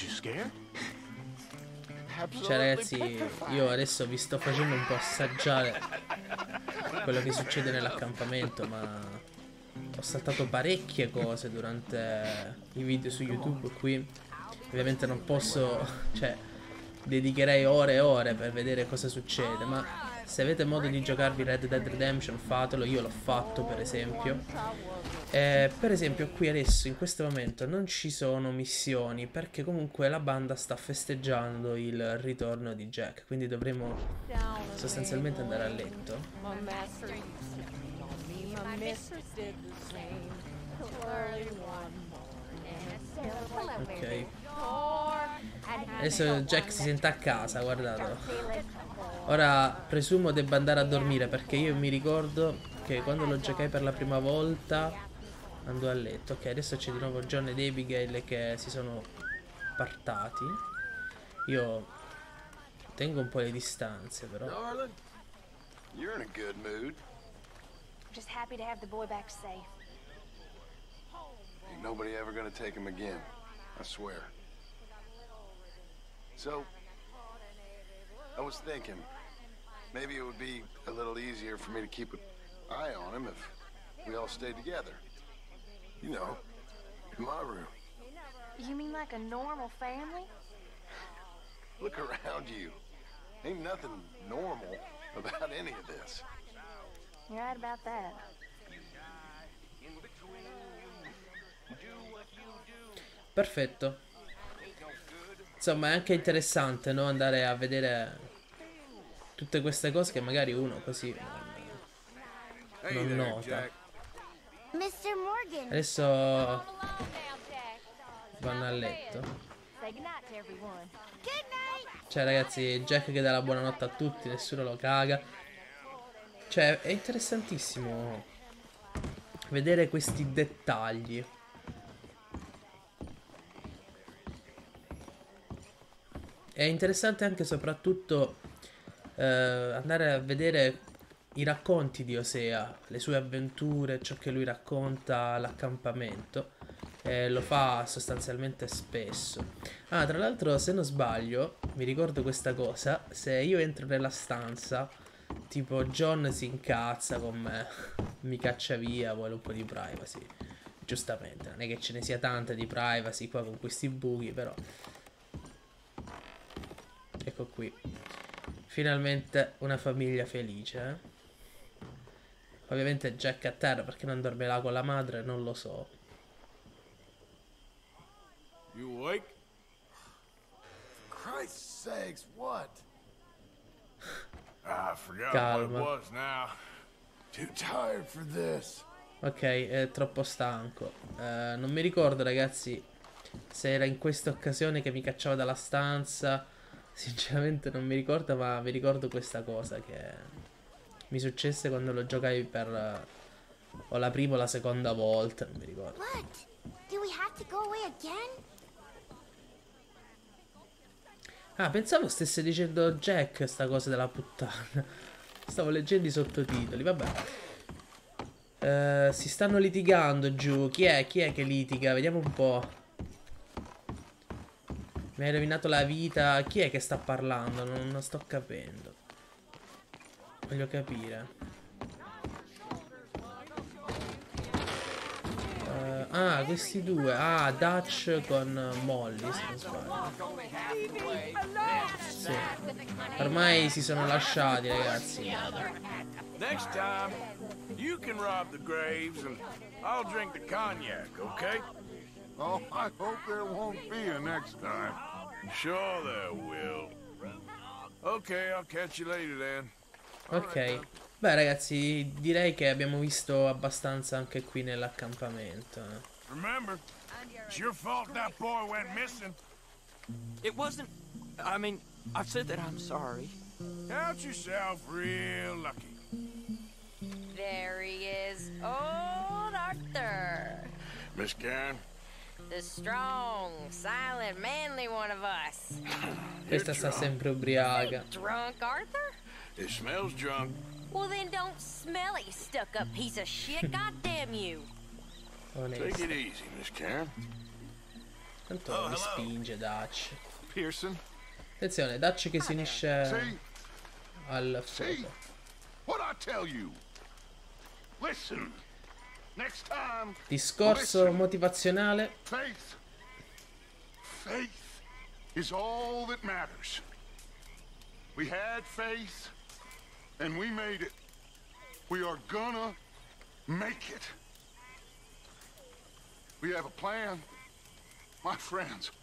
[SPEAKER 1] Cioè, ragazzi, io adesso vi sto facendo un po' assaggiare quello che succede nell'accampamento, ma ho saltato parecchie cose durante i video su YouTube qui. Ovviamente non posso, cioè, dedicherei ore e ore per vedere cosa succede, ma se avete modo di giocarvi Red Dead Redemption fatelo. Io l'ho fatto, per esempio. Eh, per esempio qui adesso in questo momento non ci sono missioni, perché comunque la banda sta festeggiando il ritorno di Jack, quindi dovremo sostanzialmente andare a letto. Ok, adesso Jack si sente a casa, guardatelo. Ora presumo debba andare a dormire, perché io mi ricordo che quando lo giocai per la prima volta andò a letto. Ok, adesso c'è di nuovo John ed Abigail che si sono partati. Io tengo un po' le distanze, però.
[SPEAKER 2] Darling, you're in a good mood.
[SPEAKER 18] We're just happy to have the boy back safe.
[SPEAKER 12] Ain't nobody ever gonna take him again. I swear. So, I was thinking, maybe it would be a little easier for me to keep an eye on him if we all stayed together. You know, in my room.
[SPEAKER 18] You mean like a normal family?
[SPEAKER 12] Look around you. Ain't nothing normal about any of this.
[SPEAKER 18] You're right about that.
[SPEAKER 1] Perfetto. Insomma, è anche interessante, no? Andare a vedere tutte queste cose che magari uno così non, non nota.
[SPEAKER 14] mister Morgan.
[SPEAKER 1] Adesso vanno a letto. Cioè, ragazzi, Jack che dà la buonanotte a tutti, nessuno lo caga. Cioè, è interessantissimo vedere questi dettagli. È interessante anche soprattutto eh, andare a vedere i racconti di Osea, le sue avventure, ciò che lui racconta all'accampamento. E lo fa sostanzialmente spesso. Ah, tra l'altro, se non sbaglio, mi ricordo questa cosa, se io entro nella stanza, tipo John si incazza con me, mi caccia via, vuole un po' di privacy. Giustamente, non è che ce ne sia tanta di privacy qua con questi buchi, però... Ecco qui. Finalmente una famiglia felice, eh? Ovviamente Jack a terra perché non dorme là con la madre, non lo so.
[SPEAKER 4] You awake?
[SPEAKER 12] Christ's sakes, what?
[SPEAKER 4] I forgot
[SPEAKER 1] Calma.
[SPEAKER 4] what it was now.
[SPEAKER 12] Too tired for this.
[SPEAKER 1] Ok, è troppo stanco. Eh, non mi ricordo, ragazzi, se era in questa occasione che mi cacciava dalla stanza. Sinceramente non mi ricordo, ma vi ricordo questa cosa che mi successe quando lo giocai per uh, o la prima o la seconda volta, non mi ricordo.
[SPEAKER 14] What? Do we have to go away again?
[SPEAKER 1] Ah, pensavo stesse dicendo Jack sta cosa della puttana. Stavo leggendo i sottotitoli, vabbè. Uh, si stanno litigando giù. Chi è? Chi è che litiga? Vediamo un po'. Mi hai rovinato la vita. Chi è che sta parlando? Non, non sto capendo. Voglio capire. Uh, ah, questi due. Ah, Dutch con Molly, se non sbaglio. Sì. Ormai si sono lasciati, ragazzi.
[SPEAKER 4] Next time, you can rob the graves and I'll drink the cognac, okay?
[SPEAKER 3] Oh, I hope there won't be a next time.
[SPEAKER 4] Sure there will. Okay, I'll catch you later then.
[SPEAKER 1] Ok. Beh, ragazzi, direi che abbiamo visto abbastanza anche qui nell'accampamento. Eh.
[SPEAKER 4] Remember, it's your fault that boy went missing.
[SPEAKER 9] It wasn't... I mean, I've said that I'm sorry.
[SPEAKER 4] Count yourself real lucky.
[SPEAKER 10] There he is, old Arthur.
[SPEAKER 4] Miss Karen?
[SPEAKER 10] The strong, silent, manly one of us.
[SPEAKER 1] Questa sta sempre ubriaca.
[SPEAKER 10] Drunk, Arthur?
[SPEAKER 4] It smells drunk.
[SPEAKER 10] Well, then don't smell it, you stuck-up piece of shit. God damn you.
[SPEAKER 4] Take it easy, Miss Karen.
[SPEAKER 1] Tanto oh, mi spinge Dutch.
[SPEAKER 3] Pearson.
[SPEAKER 1] Attenzione, Dutch che si unisce al fuoco.
[SPEAKER 3] What I tell you? Listen. Next time.
[SPEAKER 1] Discorso listen. Motivazionale.
[SPEAKER 3] Faith. Faith is all that matters. We had faith and we made it. We are gonna make it. We have a plan, my friends,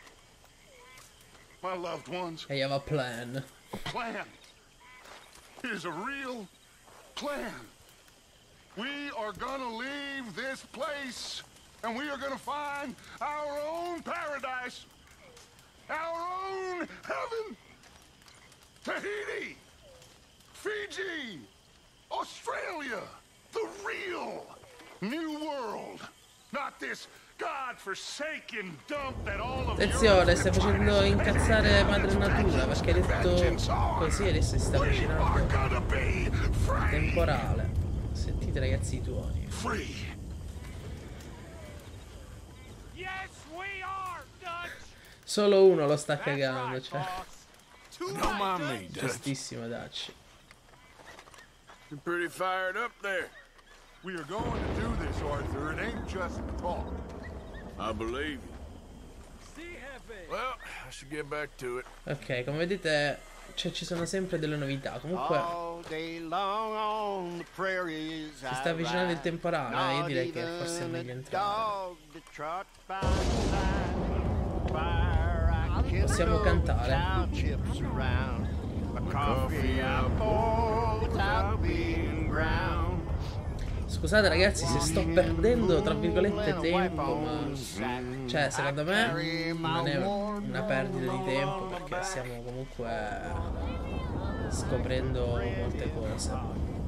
[SPEAKER 3] my loved ones.
[SPEAKER 1] I have a plan.
[SPEAKER 3] A plan. It is a real plan. We are gonna leave this place and we are gonna find our own paradise, our own heaven. Tahiti, Fiji, Australia, the real new world. Not this godforsaken dump that all of
[SPEAKER 1] Attenzione, stai facendo incazzare Madre Natura perché hai detto così adesso si sta avvicinando temporale. Sì. Sentite ragazzi i tuoni.
[SPEAKER 3] Free.
[SPEAKER 6] Yes, we are, Dutch.
[SPEAKER 1] Solo uno lo sta cagando, cioè.
[SPEAKER 4] Don't mind me, Dutch.
[SPEAKER 1] Giustissimo Dutch.
[SPEAKER 4] You're pretty fired up there.
[SPEAKER 3] We are going to do this, Arthur. It ain't just talk.
[SPEAKER 4] I believe you. Well, I should get back to it.
[SPEAKER 1] Ok, come vedete, cioè, ci sono sempre delle novità. Comunque si sta avvicinando il temporale. Io direi che forse è meglio entrare. Possiamo cantare. Scusate ragazzi se sto perdendo tra virgolette tempo, ma cioè secondo me non è una perdita di tempo perché stiamo comunque scoprendo molte cose.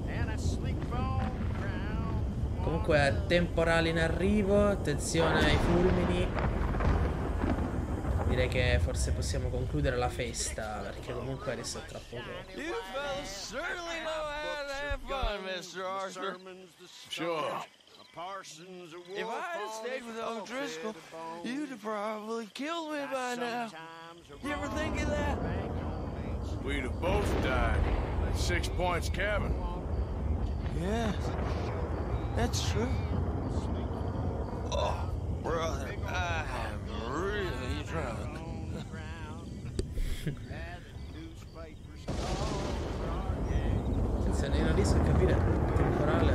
[SPEAKER 1] Comunque temporale in arrivo, attenzione ai fulmini. Direi che forse possiamo concludere la festa perché comunque adesso è troppo poco.
[SPEAKER 19] You fellas certainly know how to have fun, Mister Arthur.
[SPEAKER 4] Sure.
[SPEAKER 19] If I had stayed with O'Driscoll, you'd have probably killed me by now. You ever think of that?
[SPEAKER 4] We'd have both died at Six Points Cabin.
[SPEAKER 19] Yeah, that's true. Oh, brother, I am really drunk.
[SPEAKER 1] Attenzione, io non riesco a capire il temporale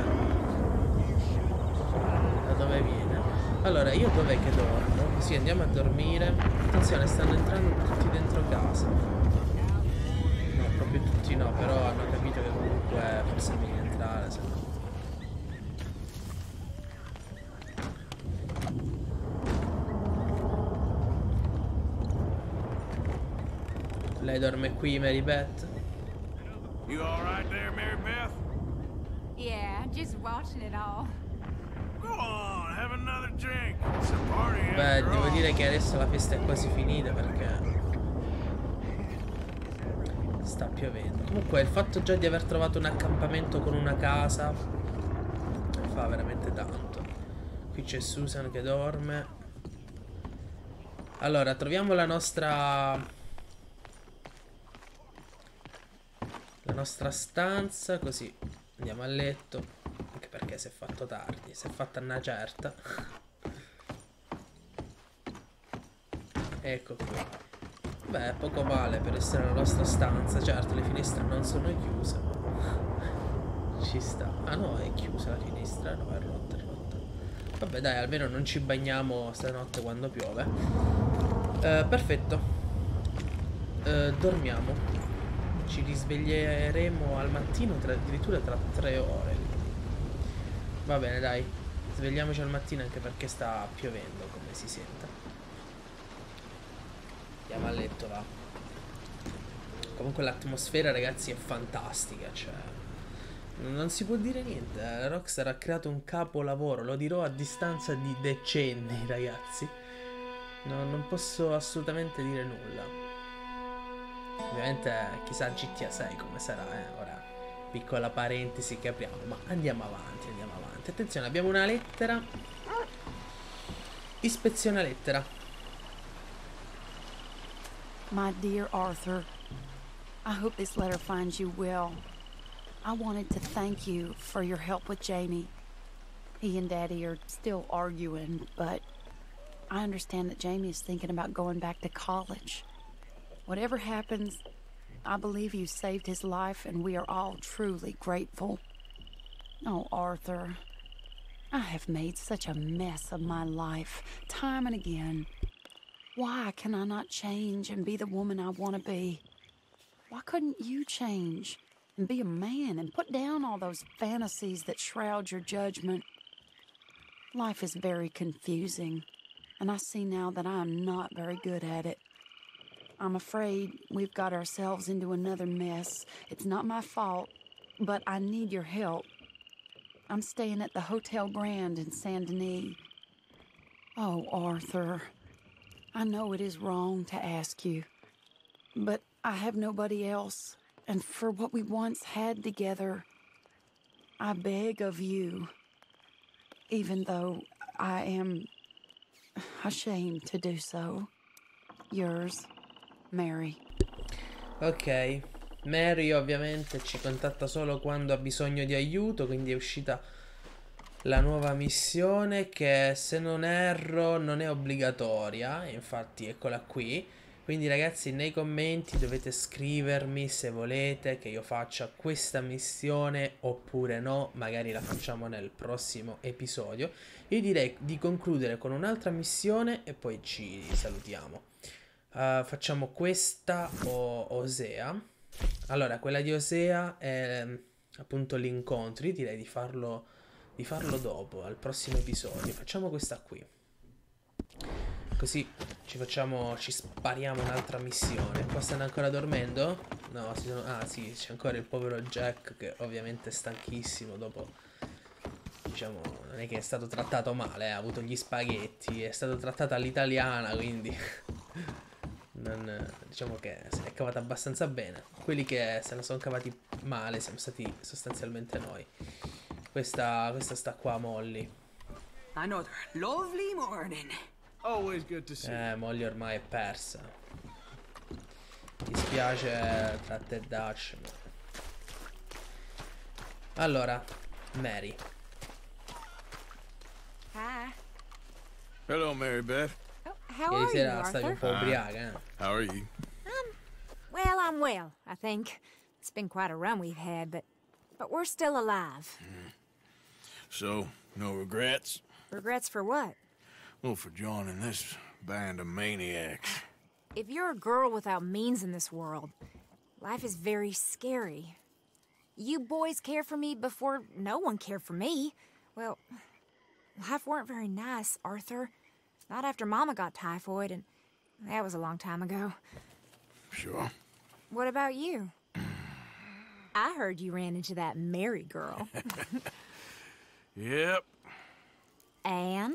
[SPEAKER 1] da dove viene. Allora, io dov'è che dormo? Così andiamo a dormire. Attenzione, stanno entrando tutti dentro casa. No, proprio tutti no, però hanno capito che comunque forse è meglio entrare, se no. Lei dorme qui, Mary Beth?
[SPEAKER 4] You all right there, Mary Beth?
[SPEAKER 18] Yeah, just watching it all.
[SPEAKER 4] Go on, have another drink. It's a party after
[SPEAKER 1] Beh, devo
[SPEAKER 4] all.
[SPEAKER 1] dire che adesso la festa è quasi finita perché sta piovendo. Comunque il fatto già di aver trovato un accampamento con una casa fa veramente tanto. Qui c'è Susan che dorme. Allora, troviamo la nostra la nostra stanza, così andiamo a letto, anche perché si è fatto tardi, si è fatta una certa. Ecco qui. Beh, poco male per essere la nostra stanza. Certo, le finestre non sono chiuse, ma ci sta. Ah no, è chiusa la finestra. No, è rotta, è rotta. Vabbè dai, almeno non ci bagniamo stanotte quando piove. uh, Perfetto. uh, Dormiamo. Ci risveglieremo al mattino tra, addirittura tra tre ore. Va bene dai, svegliamoci al mattino anche perché sta piovendo, come si sente. Andiamo a letto, va. Comunque l'atmosfera ragazzi è fantastica, cioè non si può dire niente. Rockstar ha creato un capolavoro, lo dirò a distanza di decenni ragazzi. No, non posso assolutamente dire nulla. Ovviamente chissà G T A sei come sarà, eh. Ora piccola parentesi che apriamo, ma andiamo avanti, andiamo avanti. Attenzione, abbiamo una lettera. Ispeziona lettera.
[SPEAKER 20] My dear Arthur, I hope this letter finds you well. I wanted to thank you for your help with Jamie. He and Daddy are still arguing, but I understand that Jamie is thinking about going back to college. Whatever happens, I believe you saved his life, and we are all truly grateful. Oh, Arthur, I have made such a mess of my life, time and again. Why can I not change and be the woman I want to be? Why couldn't you change and be a man and put down all those fantasies that shroud your judgment? Life is very confusing, and I see now that I am not very good at it. I'm afraid we've got ourselves into another mess. It's not my fault, but I need your help. I'm staying at the Hotel Grand in Saint Denis. Oh, Arthur, I know it is wrong to ask you, but I have nobody else, and for what we once had together, I beg of you, even though I am ashamed to do so. Yours, Mary.
[SPEAKER 1] Ok, Mary ovviamente ci contatta solo quando ha bisogno di aiuto, quindi è uscita la nuova missione che, se non erro, non è obbligatoria, infatti eccola qui. Quindi ragazzi, nei commenti dovete scrivermi se volete che io faccia questa missione oppure no, magari la facciamo nel prossimo episodio. Io direi di concludere con un'altra missione e poi ci salutiamo. Uh, facciamo questa o Osea. Allora, quella di Osea è appunto l'incontro. Io direi di farlo, di farlo dopo, al prossimo episodio. Facciamo questa qui. Così ci facciamo, ci spariamo un'altra missione. Qua stanno ancora dormendo? No, si sono, ah sì, c'è ancora il povero Jack che ovviamente è stanchissimo dopo, diciamo, non è che è stato trattato male, eh, ha avuto gli spaghetti, è stato trattato all'italiana, quindi non, diciamo che se l'è cavata abbastanza bene. Quelli che se la sono cavati male siamo stati sostanzialmente noi. Questa, questa sta qua, Molly.
[SPEAKER 21] Another lovely morning.
[SPEAKER 4] Always good to see.
[SPEAKER 1] Eh, Molly ormai è persa. Mi spiace tra te e Dutch. Allora, Mary.
[SPEAKER 18] Hi.
[SPEAKER 4] Hello, Mary Beth.
[SPEAKER 18] Oh, how
[SPEAKER 1] Ieri
[SPEAKER 18] are you,
[SPEAKER 1] sera stavi un
[SPEAKER 18] Arthur?
[SPEAKER 1] po' ubriaca, eh?
[SPEAKER 4] How are you?
[SPEAKER 18] Um, well, I'm well, I think. It's been quite a run we've had, but but we're still alive.
[SPEAKER 4] Mm. So, no regrets?
[SPEAKER 18] Regrets for what?
[SPEAKER 4] Well, for joining this band of maniacs.
[SPEAKER 18] If you're a girl without means in this world, life is very scary. You boys cared for me before no one cared for me. Well, life weren't very nice, Arthur. Not after Mama got typhoid, and that was a long time ago.
[SPEAKER 4] Sure.
[SPEAKER 18] What about you? I heard you ran into that Mary girl.
[SPEAKER 4] Yep.
[SPEAKER 18] And?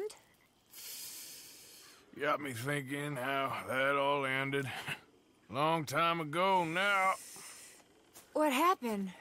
[SPEAKER 4] Got me thinking how that all ended. Long time ago now.
[SPEAKER 18] What happened?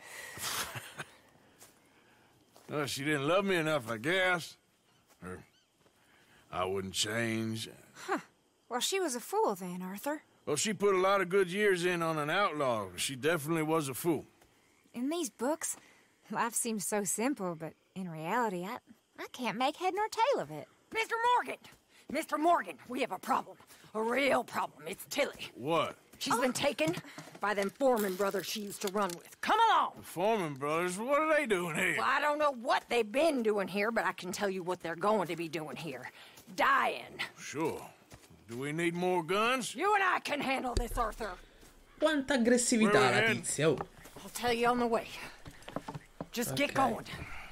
[SPEAKER 4] Well, she didn't love me enough, I guess. Or I wouldn't change.
[SPEAKER 18] Huh. Well, she was a fool then, Arthur.
[SPEAKER 4] Well, she put a lot of good years in on an outlaw. She definitely was a fool.
[SPEAKER 18] In these books, life seems so simple, but in reality, I, I can't make head nor tail of it.
[SPEAKER 21] Mister Morgan! Mister Morgan, we have a problem. A real problem. It's Tilly.
[SPEAKER 4] What?
[SPEAKER 21] She's been taken by them Foreman brothers she used to run with. Come along!
[SPEAKER 4] The Foreman brothers? What are they doing here?
[SPEAKER 21] Well, I don't know what they've been doing here, but I can tell you what they're going to be doing here. Dying.
[SPEAKER 4] Sure. Do we need more guns?
[SPEAKER 21] You and I can handle this, Arthur.
[SPEAKER 1] Quanta aggressività la tizia, oh.
[SPEAKER 21] I'll tell you on the way. Just
[SPEAKER 1] Okay.
[SPEAKER 21] get going.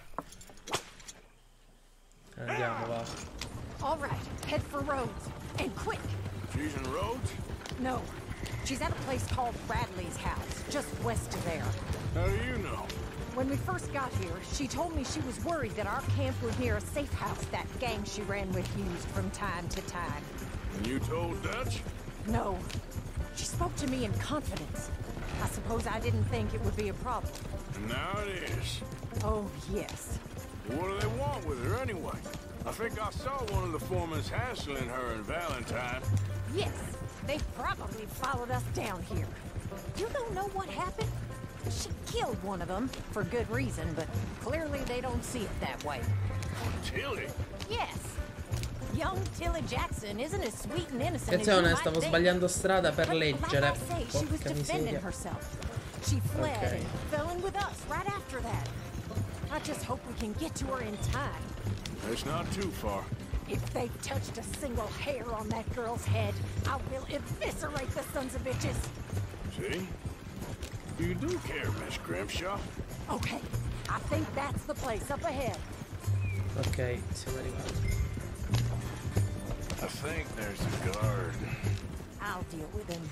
[SPEAKER 1] Andiamo, va.
[SPEAKER 21] All right, head for Rhodes. And quick.
[SPEAKER 4] She's in Rhodes?
[SPEAKER 21] No, she's at a place called Bradley's house, just west of there.
[SPEAKER 4] How do you know?
[SPEAKER 21] When we first got here, she told me she was worried that our camp was near a safe house that gang she ran with used from time to time.
[SPEAKER 4] And you told Dutch?
[SPEAKER 21] No. She spoke to me in confidence. I suppose I didn't think it would be a problem.
[SPEAKER 4] And now it is.
[SPEAKER 21] Oh, yes.
[SPEAKER 4] What do they want with her anyway? I think I saw one of the foremans hassling her and Valentine.
[SPEAKER 21] Yes, they probably followed us down here. You don't know what happened? She killed one of them, for good reason, but clearly they don't see it that way.
[SPEAKER 4] Tilly?
[SPEAKER 21] Yes. Young Tilly Jackson isn't as sweet and innocent as you
[SPEAKER 1] Attenzione,
[SPEAKER 21] might
[SPEAKER 1] stavo
[SPEAKER 21] think.
[SPEAKER 1] sbagliando strada per
[SPEAKER 21] But
[SPEAKER 1] leggere.
[SPEAKER 21] like I say, she was
[SPEAKER 1] Porca
[SPEAKER 21] defending
[SPEAKER 1] miseria.
[SPEAKER 21] herself. She fled
[SPEAKER 1] Okay.
[SPEAKER 21] and fell in with us right after that. I just hope we can get to her in time.
[SPEAKER 4] It's not too far.
[SPEAKER 21] If they've touched a single hair on that girl's head, I will eviscerate the sons of bitches.
[SPEAKER 4] See? You do care, Miss Grimshaw.
[SPEAKER 21] Okay, I think that's the place up ahead.
[SPEAKER 1] Ok, siamo arrivati.
[SPEAKER 4] I think there's a guard.
[SPEAKER 21] I'll deal with him.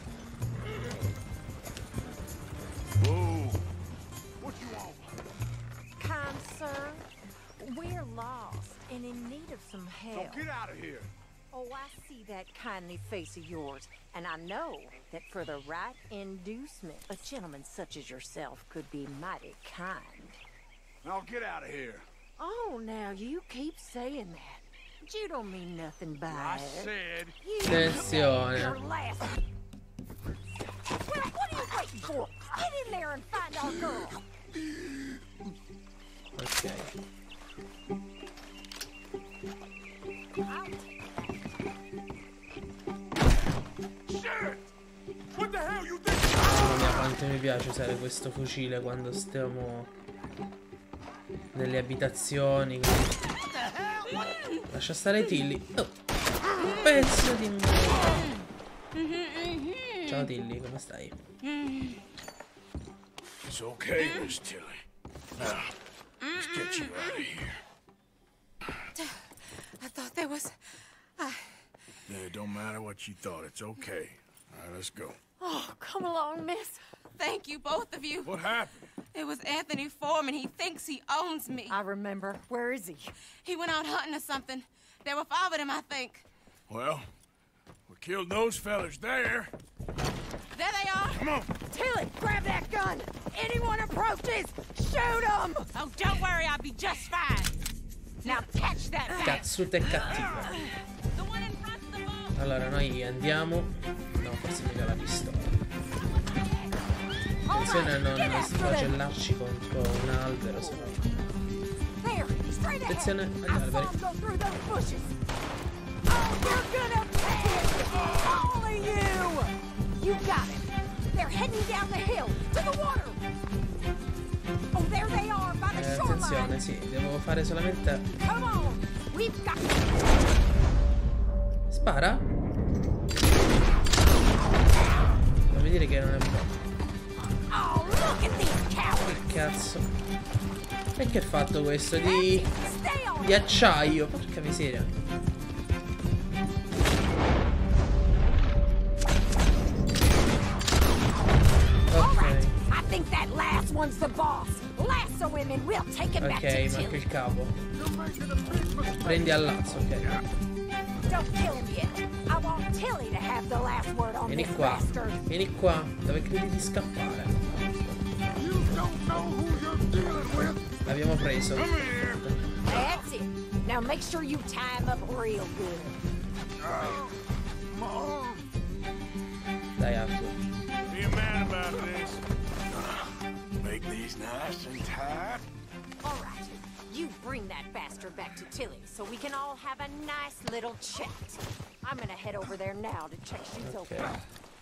[SPEAKER 4] Whoa.
[SPEAKER 21] What you want? Kind sir, we're lost and in need of some help.
[SPEAKER 6] So get out of here.
[SPEAKER 21] Oh, I see that kindly face of yours, and I know that for the right inducement, a gentleman such as yourself could be mighty kind.
[SPEAKER 4] Now get out of here.
[SPEAKER 21] Oh, now you keep saying that. But you don't mean nothing by
[SPEAKER 4] I
[SPEAKER 21] it.
[SPEAKER 4] said.
[SPEAKER 1] Attenzione.
[SPEAKER 21] Your last. Well, what are you waiting for? Get in there and find our girl.
[SPEAKER 1] Ok.
[SPEAKER 4] What the hell you think?
[SPEAKER 1] Mamma mia, quanto mi piace usare questo fucile quando stiamo nelle abitazioni. Lascia stare Tilly. Oh. Pezzo di merda. Ciao Tilly, come stai?
[SPEAKER 4] It's okay, Miss Tilly. Now, let's get you out of here.
[SPEAKER 15] I thought there was... I...
[SPEAKER 4] Yeah, it don't matter what you thought. It's okay. All right, let's go.
[SPEAKER 15] Oh, come along, miss. Thank you, both of you.
[SPEAKER 4] What happened?
[SPEAKER 15] It was Anthony Foreman. He thinks he owns me.
[SPEAKER 21] I remember. Where is he?
[SPEAKER 15] He went out hunting or something. There were five of them, I think.
[SPEAKER 4] Well, we killed those fellas there.
[SPEAKER 15] There they are.
[SPEAKER 4] Come on.
[SPEAKER 21] Tilly, grab that gun. Anyone approaches, shoot them.
[SPEAKER 15] Oh, don't worry. I'll be just fine. Now catch that back.
[SPEAKER 1] Cazzuta è cattiva. Allora noi andiamo. No, forse mica la pistola. Attenzione a non sflagellarci contro un albero, se no. Attenzione agli alberi.
[SPEAKER 21] You got it. They're heading down the hill to the water. Oh, there they are by the
[SPEAKER 1] Eh,
[SPEAKER 21] shoreline.
[SPEAKER 1] attenzione, sì, devo fare solamente.
[SPEAKER 21] Come on. We've got.
[SPEAKER 1] Spara? Fammi dire che non è buono.
[SPEAKER 21] Oh, look at these cowards.
[SPEAKER 1] Che cazzo? E che ha fatto questo? Di. di acciaio? Porca miseria. Ok.
[SPEAKER 21] I think that last one's the boss. Lasso him and we'll take him back to
[SPEAKER 1] Ok,
[SPEAKER 21] Tilly.
[SPEAKER 1] manca il capo. Prendi al lazzo, ok.
[SPEAKER 21] Don't kill him yet. I want Tilly to have the last word on
[SPEAKER 1] Vieni
[SPEAKER 21] this
[SPEAKER 1] qua.
[SPEAKER 21] bastard.
[SPEAKER 1] Vieni qua. Dove credi di scappare? L'abbiamo preso.
[SPEAKER 21] That's it. Now make sure you tie him up real good.
[SPEAKER 1] Dai, Arthur.
[SPEAKER 4] Be a man about this. Make these nice and tight.
[SPEAKER 21] All right. You bring that bastard back to Tilly so we can all have a nice little chat. I'm gonna head over there now to check she's
[SPEAKER 1] Ok.
[SPEAKER 21] okay.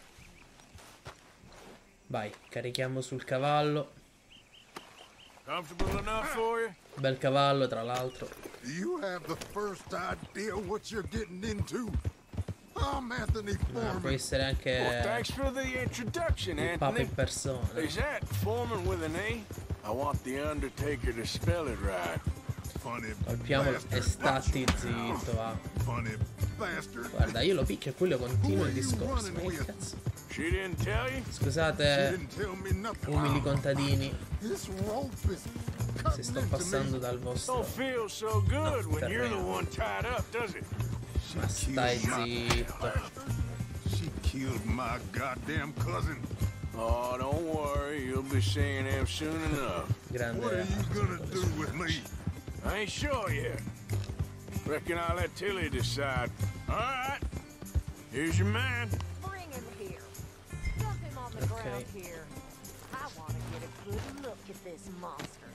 [SPEAKER 1] Vai, carichiamo sul cavallo.
[SPEAKER 4] Comfortable enough for you?
[SPEAKER 1] Bel cavallo, tra l'altro.
[SPEAKER 2] You have the first idea what you're getting into. I'm Anthony
[SPEAKER 1] Ah,
[SPEAKER 2] Foreman.
[SPEAKER 1] può essere anche
[SPEAKER 4] Well, thanks for the introduction,
[SPEAKER 1] il Papa
[SPEAKER 4] Anthony.
[SPEAKER 1] in persona.
[SPEAKER 4] Is that Foreman with an A? I want the Undertaker to spell it right.
[SPEAKER 2] Funny
[SPEAKER 1] Colpiamolo e stati zitto, va. Guarda, io lo picchio e poi lo continuo il discorso. Ma che cazzo?
[SPEAKER 4] She didn't tell you?
[SPEAKER 1] Scusate, umili contadini, se sto passando dal vostro.
[SPEAKER 4] Don't feel so good when you're the one tied up, does it?
[SPEAKER 1] Ma stai zitto.
[SPEAKER 2] She killed my goddamn cousin.
[SPEAKER 4] Oh, don't worry, you'll be seeing him soon enough.
[SPEAKER 1] Grande.
[SPEAKER 2] What are you gonna do with me?
[SPEAKER 4] I ain't sure yet. Reckon I'll let Tilly decide. All right, here's your man.
[SPEAKER 21] Bring him here. Dump him on the ground here. I want to get a good look at this monster.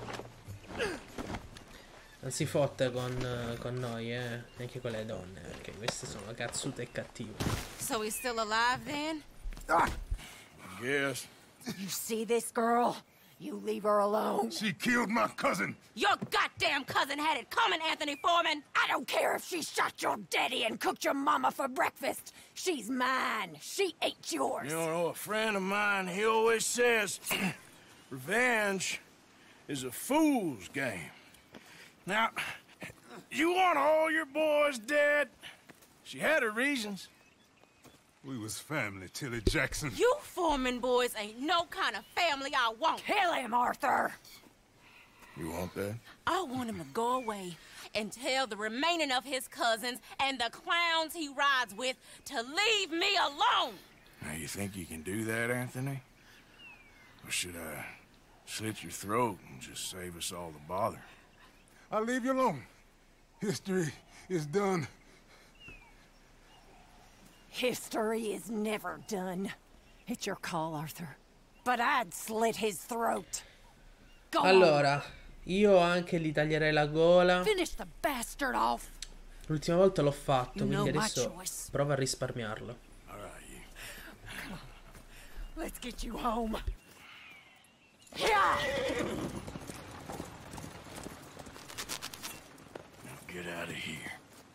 [SPEAKER 1] Non si fotte con, con noi, eh. Neanche con le donne, perché queste sono cazzute e cattive.
[SPEAKER 15] So he's still alive then?
[SPEAKER 4] Yes.
[SPEAKER 21] You see this girl? You leave her alone.
[SPEAKER 2] She killed my cousin.
[SPEAKER 15] Your goddamn cousin had it coming, Anthony Foreman.
[SPEAKER 21] I don't care if she shot your daddy and cooked your mama for breakfast. She's mine. She ate yours.
[SPEAKER 4] You know, a friend of mine, he always says, revenge is a fool's game. Now, you want all your boys dead? She had her reasons.
[SPEAKER 2] We was family, Tilly Jackson.
[SPEAKER 15] You Foreman boys ain't no kind of family I want.
[SPEAKER 21] Kill him, Arthur.
[SPEAKER 4] You want that?
[SPEAKER 15] I want him to go away and tell the remaining of his cousins and the clowns he rides with to leave me alone.
[SPEAKER 4] Now, you think you can do that, Anthony? Or should I slit your throat and just save us all the bother.
[SPEAKER 2] I'll leave you alone. History is done.
[SPEAKER 21] History is never done. It's your call, Arthur. But I'd slit his throat. Go
[SPEAKER 1] allora, io anche gli taglierei la gola.
[SPEAKER 21] Finish the bastard off.
[SPEAKER 1] L'ultima volta l'ho fatto, quindi adesso prova a risparmiarlo.
[SPEAKER 21] Let's get you home. Yeah.
[SPEAKER 4] Now get out of here.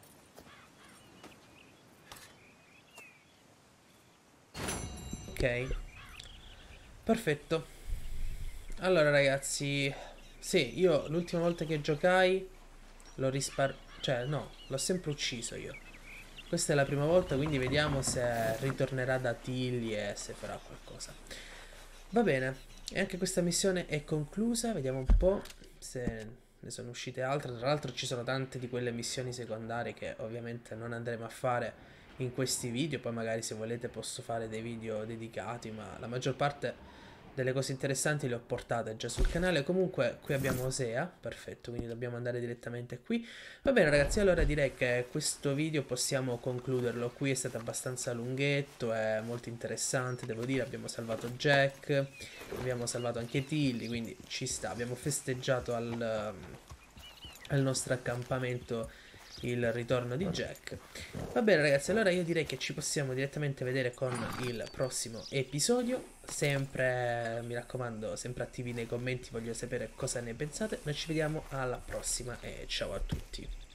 [SPEAKER 1] Ok. Perfetto. Allora ragazzi, sì, io l'ultima volta che giocai l'ho rispar... cioè no, l'ho sempre ucciso io. Questa è la prima volta, quindi vediamo se ritornerà da Tilly e se farà qualcosa. Va bene, e anche questa missione è conclusa. Vediamo un po' se ne sono uscite altre. Tra l'altro ci sono tante di quelle missioni secondarie che ovviamente non andremo a fare in questi video. Poi magari se volete posso fare dei video dedicati, ma la maggior parte delle cose interessanti le ho portate già sul canale. Comunque qui abbiamo Osea, perfetto, quindi dobbiamo andare direttamente qui. Va bene ragazzi, allora direi che questo video possiamo concluderlo qui. È stato abbastanza lunghetto, è molto interessante, devo dire. Abbiamo salvato Jack, abbiamo salvato anche Tilly, quindi ci sta. Abbiamo festeggiato al, al nostro accampamento il ritorno di Jack. Va bene ragazzi, allora io direi che ci possiamo direttamente vedere con il prossimo episodio. Sempre, mi raccomando, sempre attivi nei commenti, voglio sapere cosa ne pensate. Noi ci vediamo alla prossima e ciao a tutti.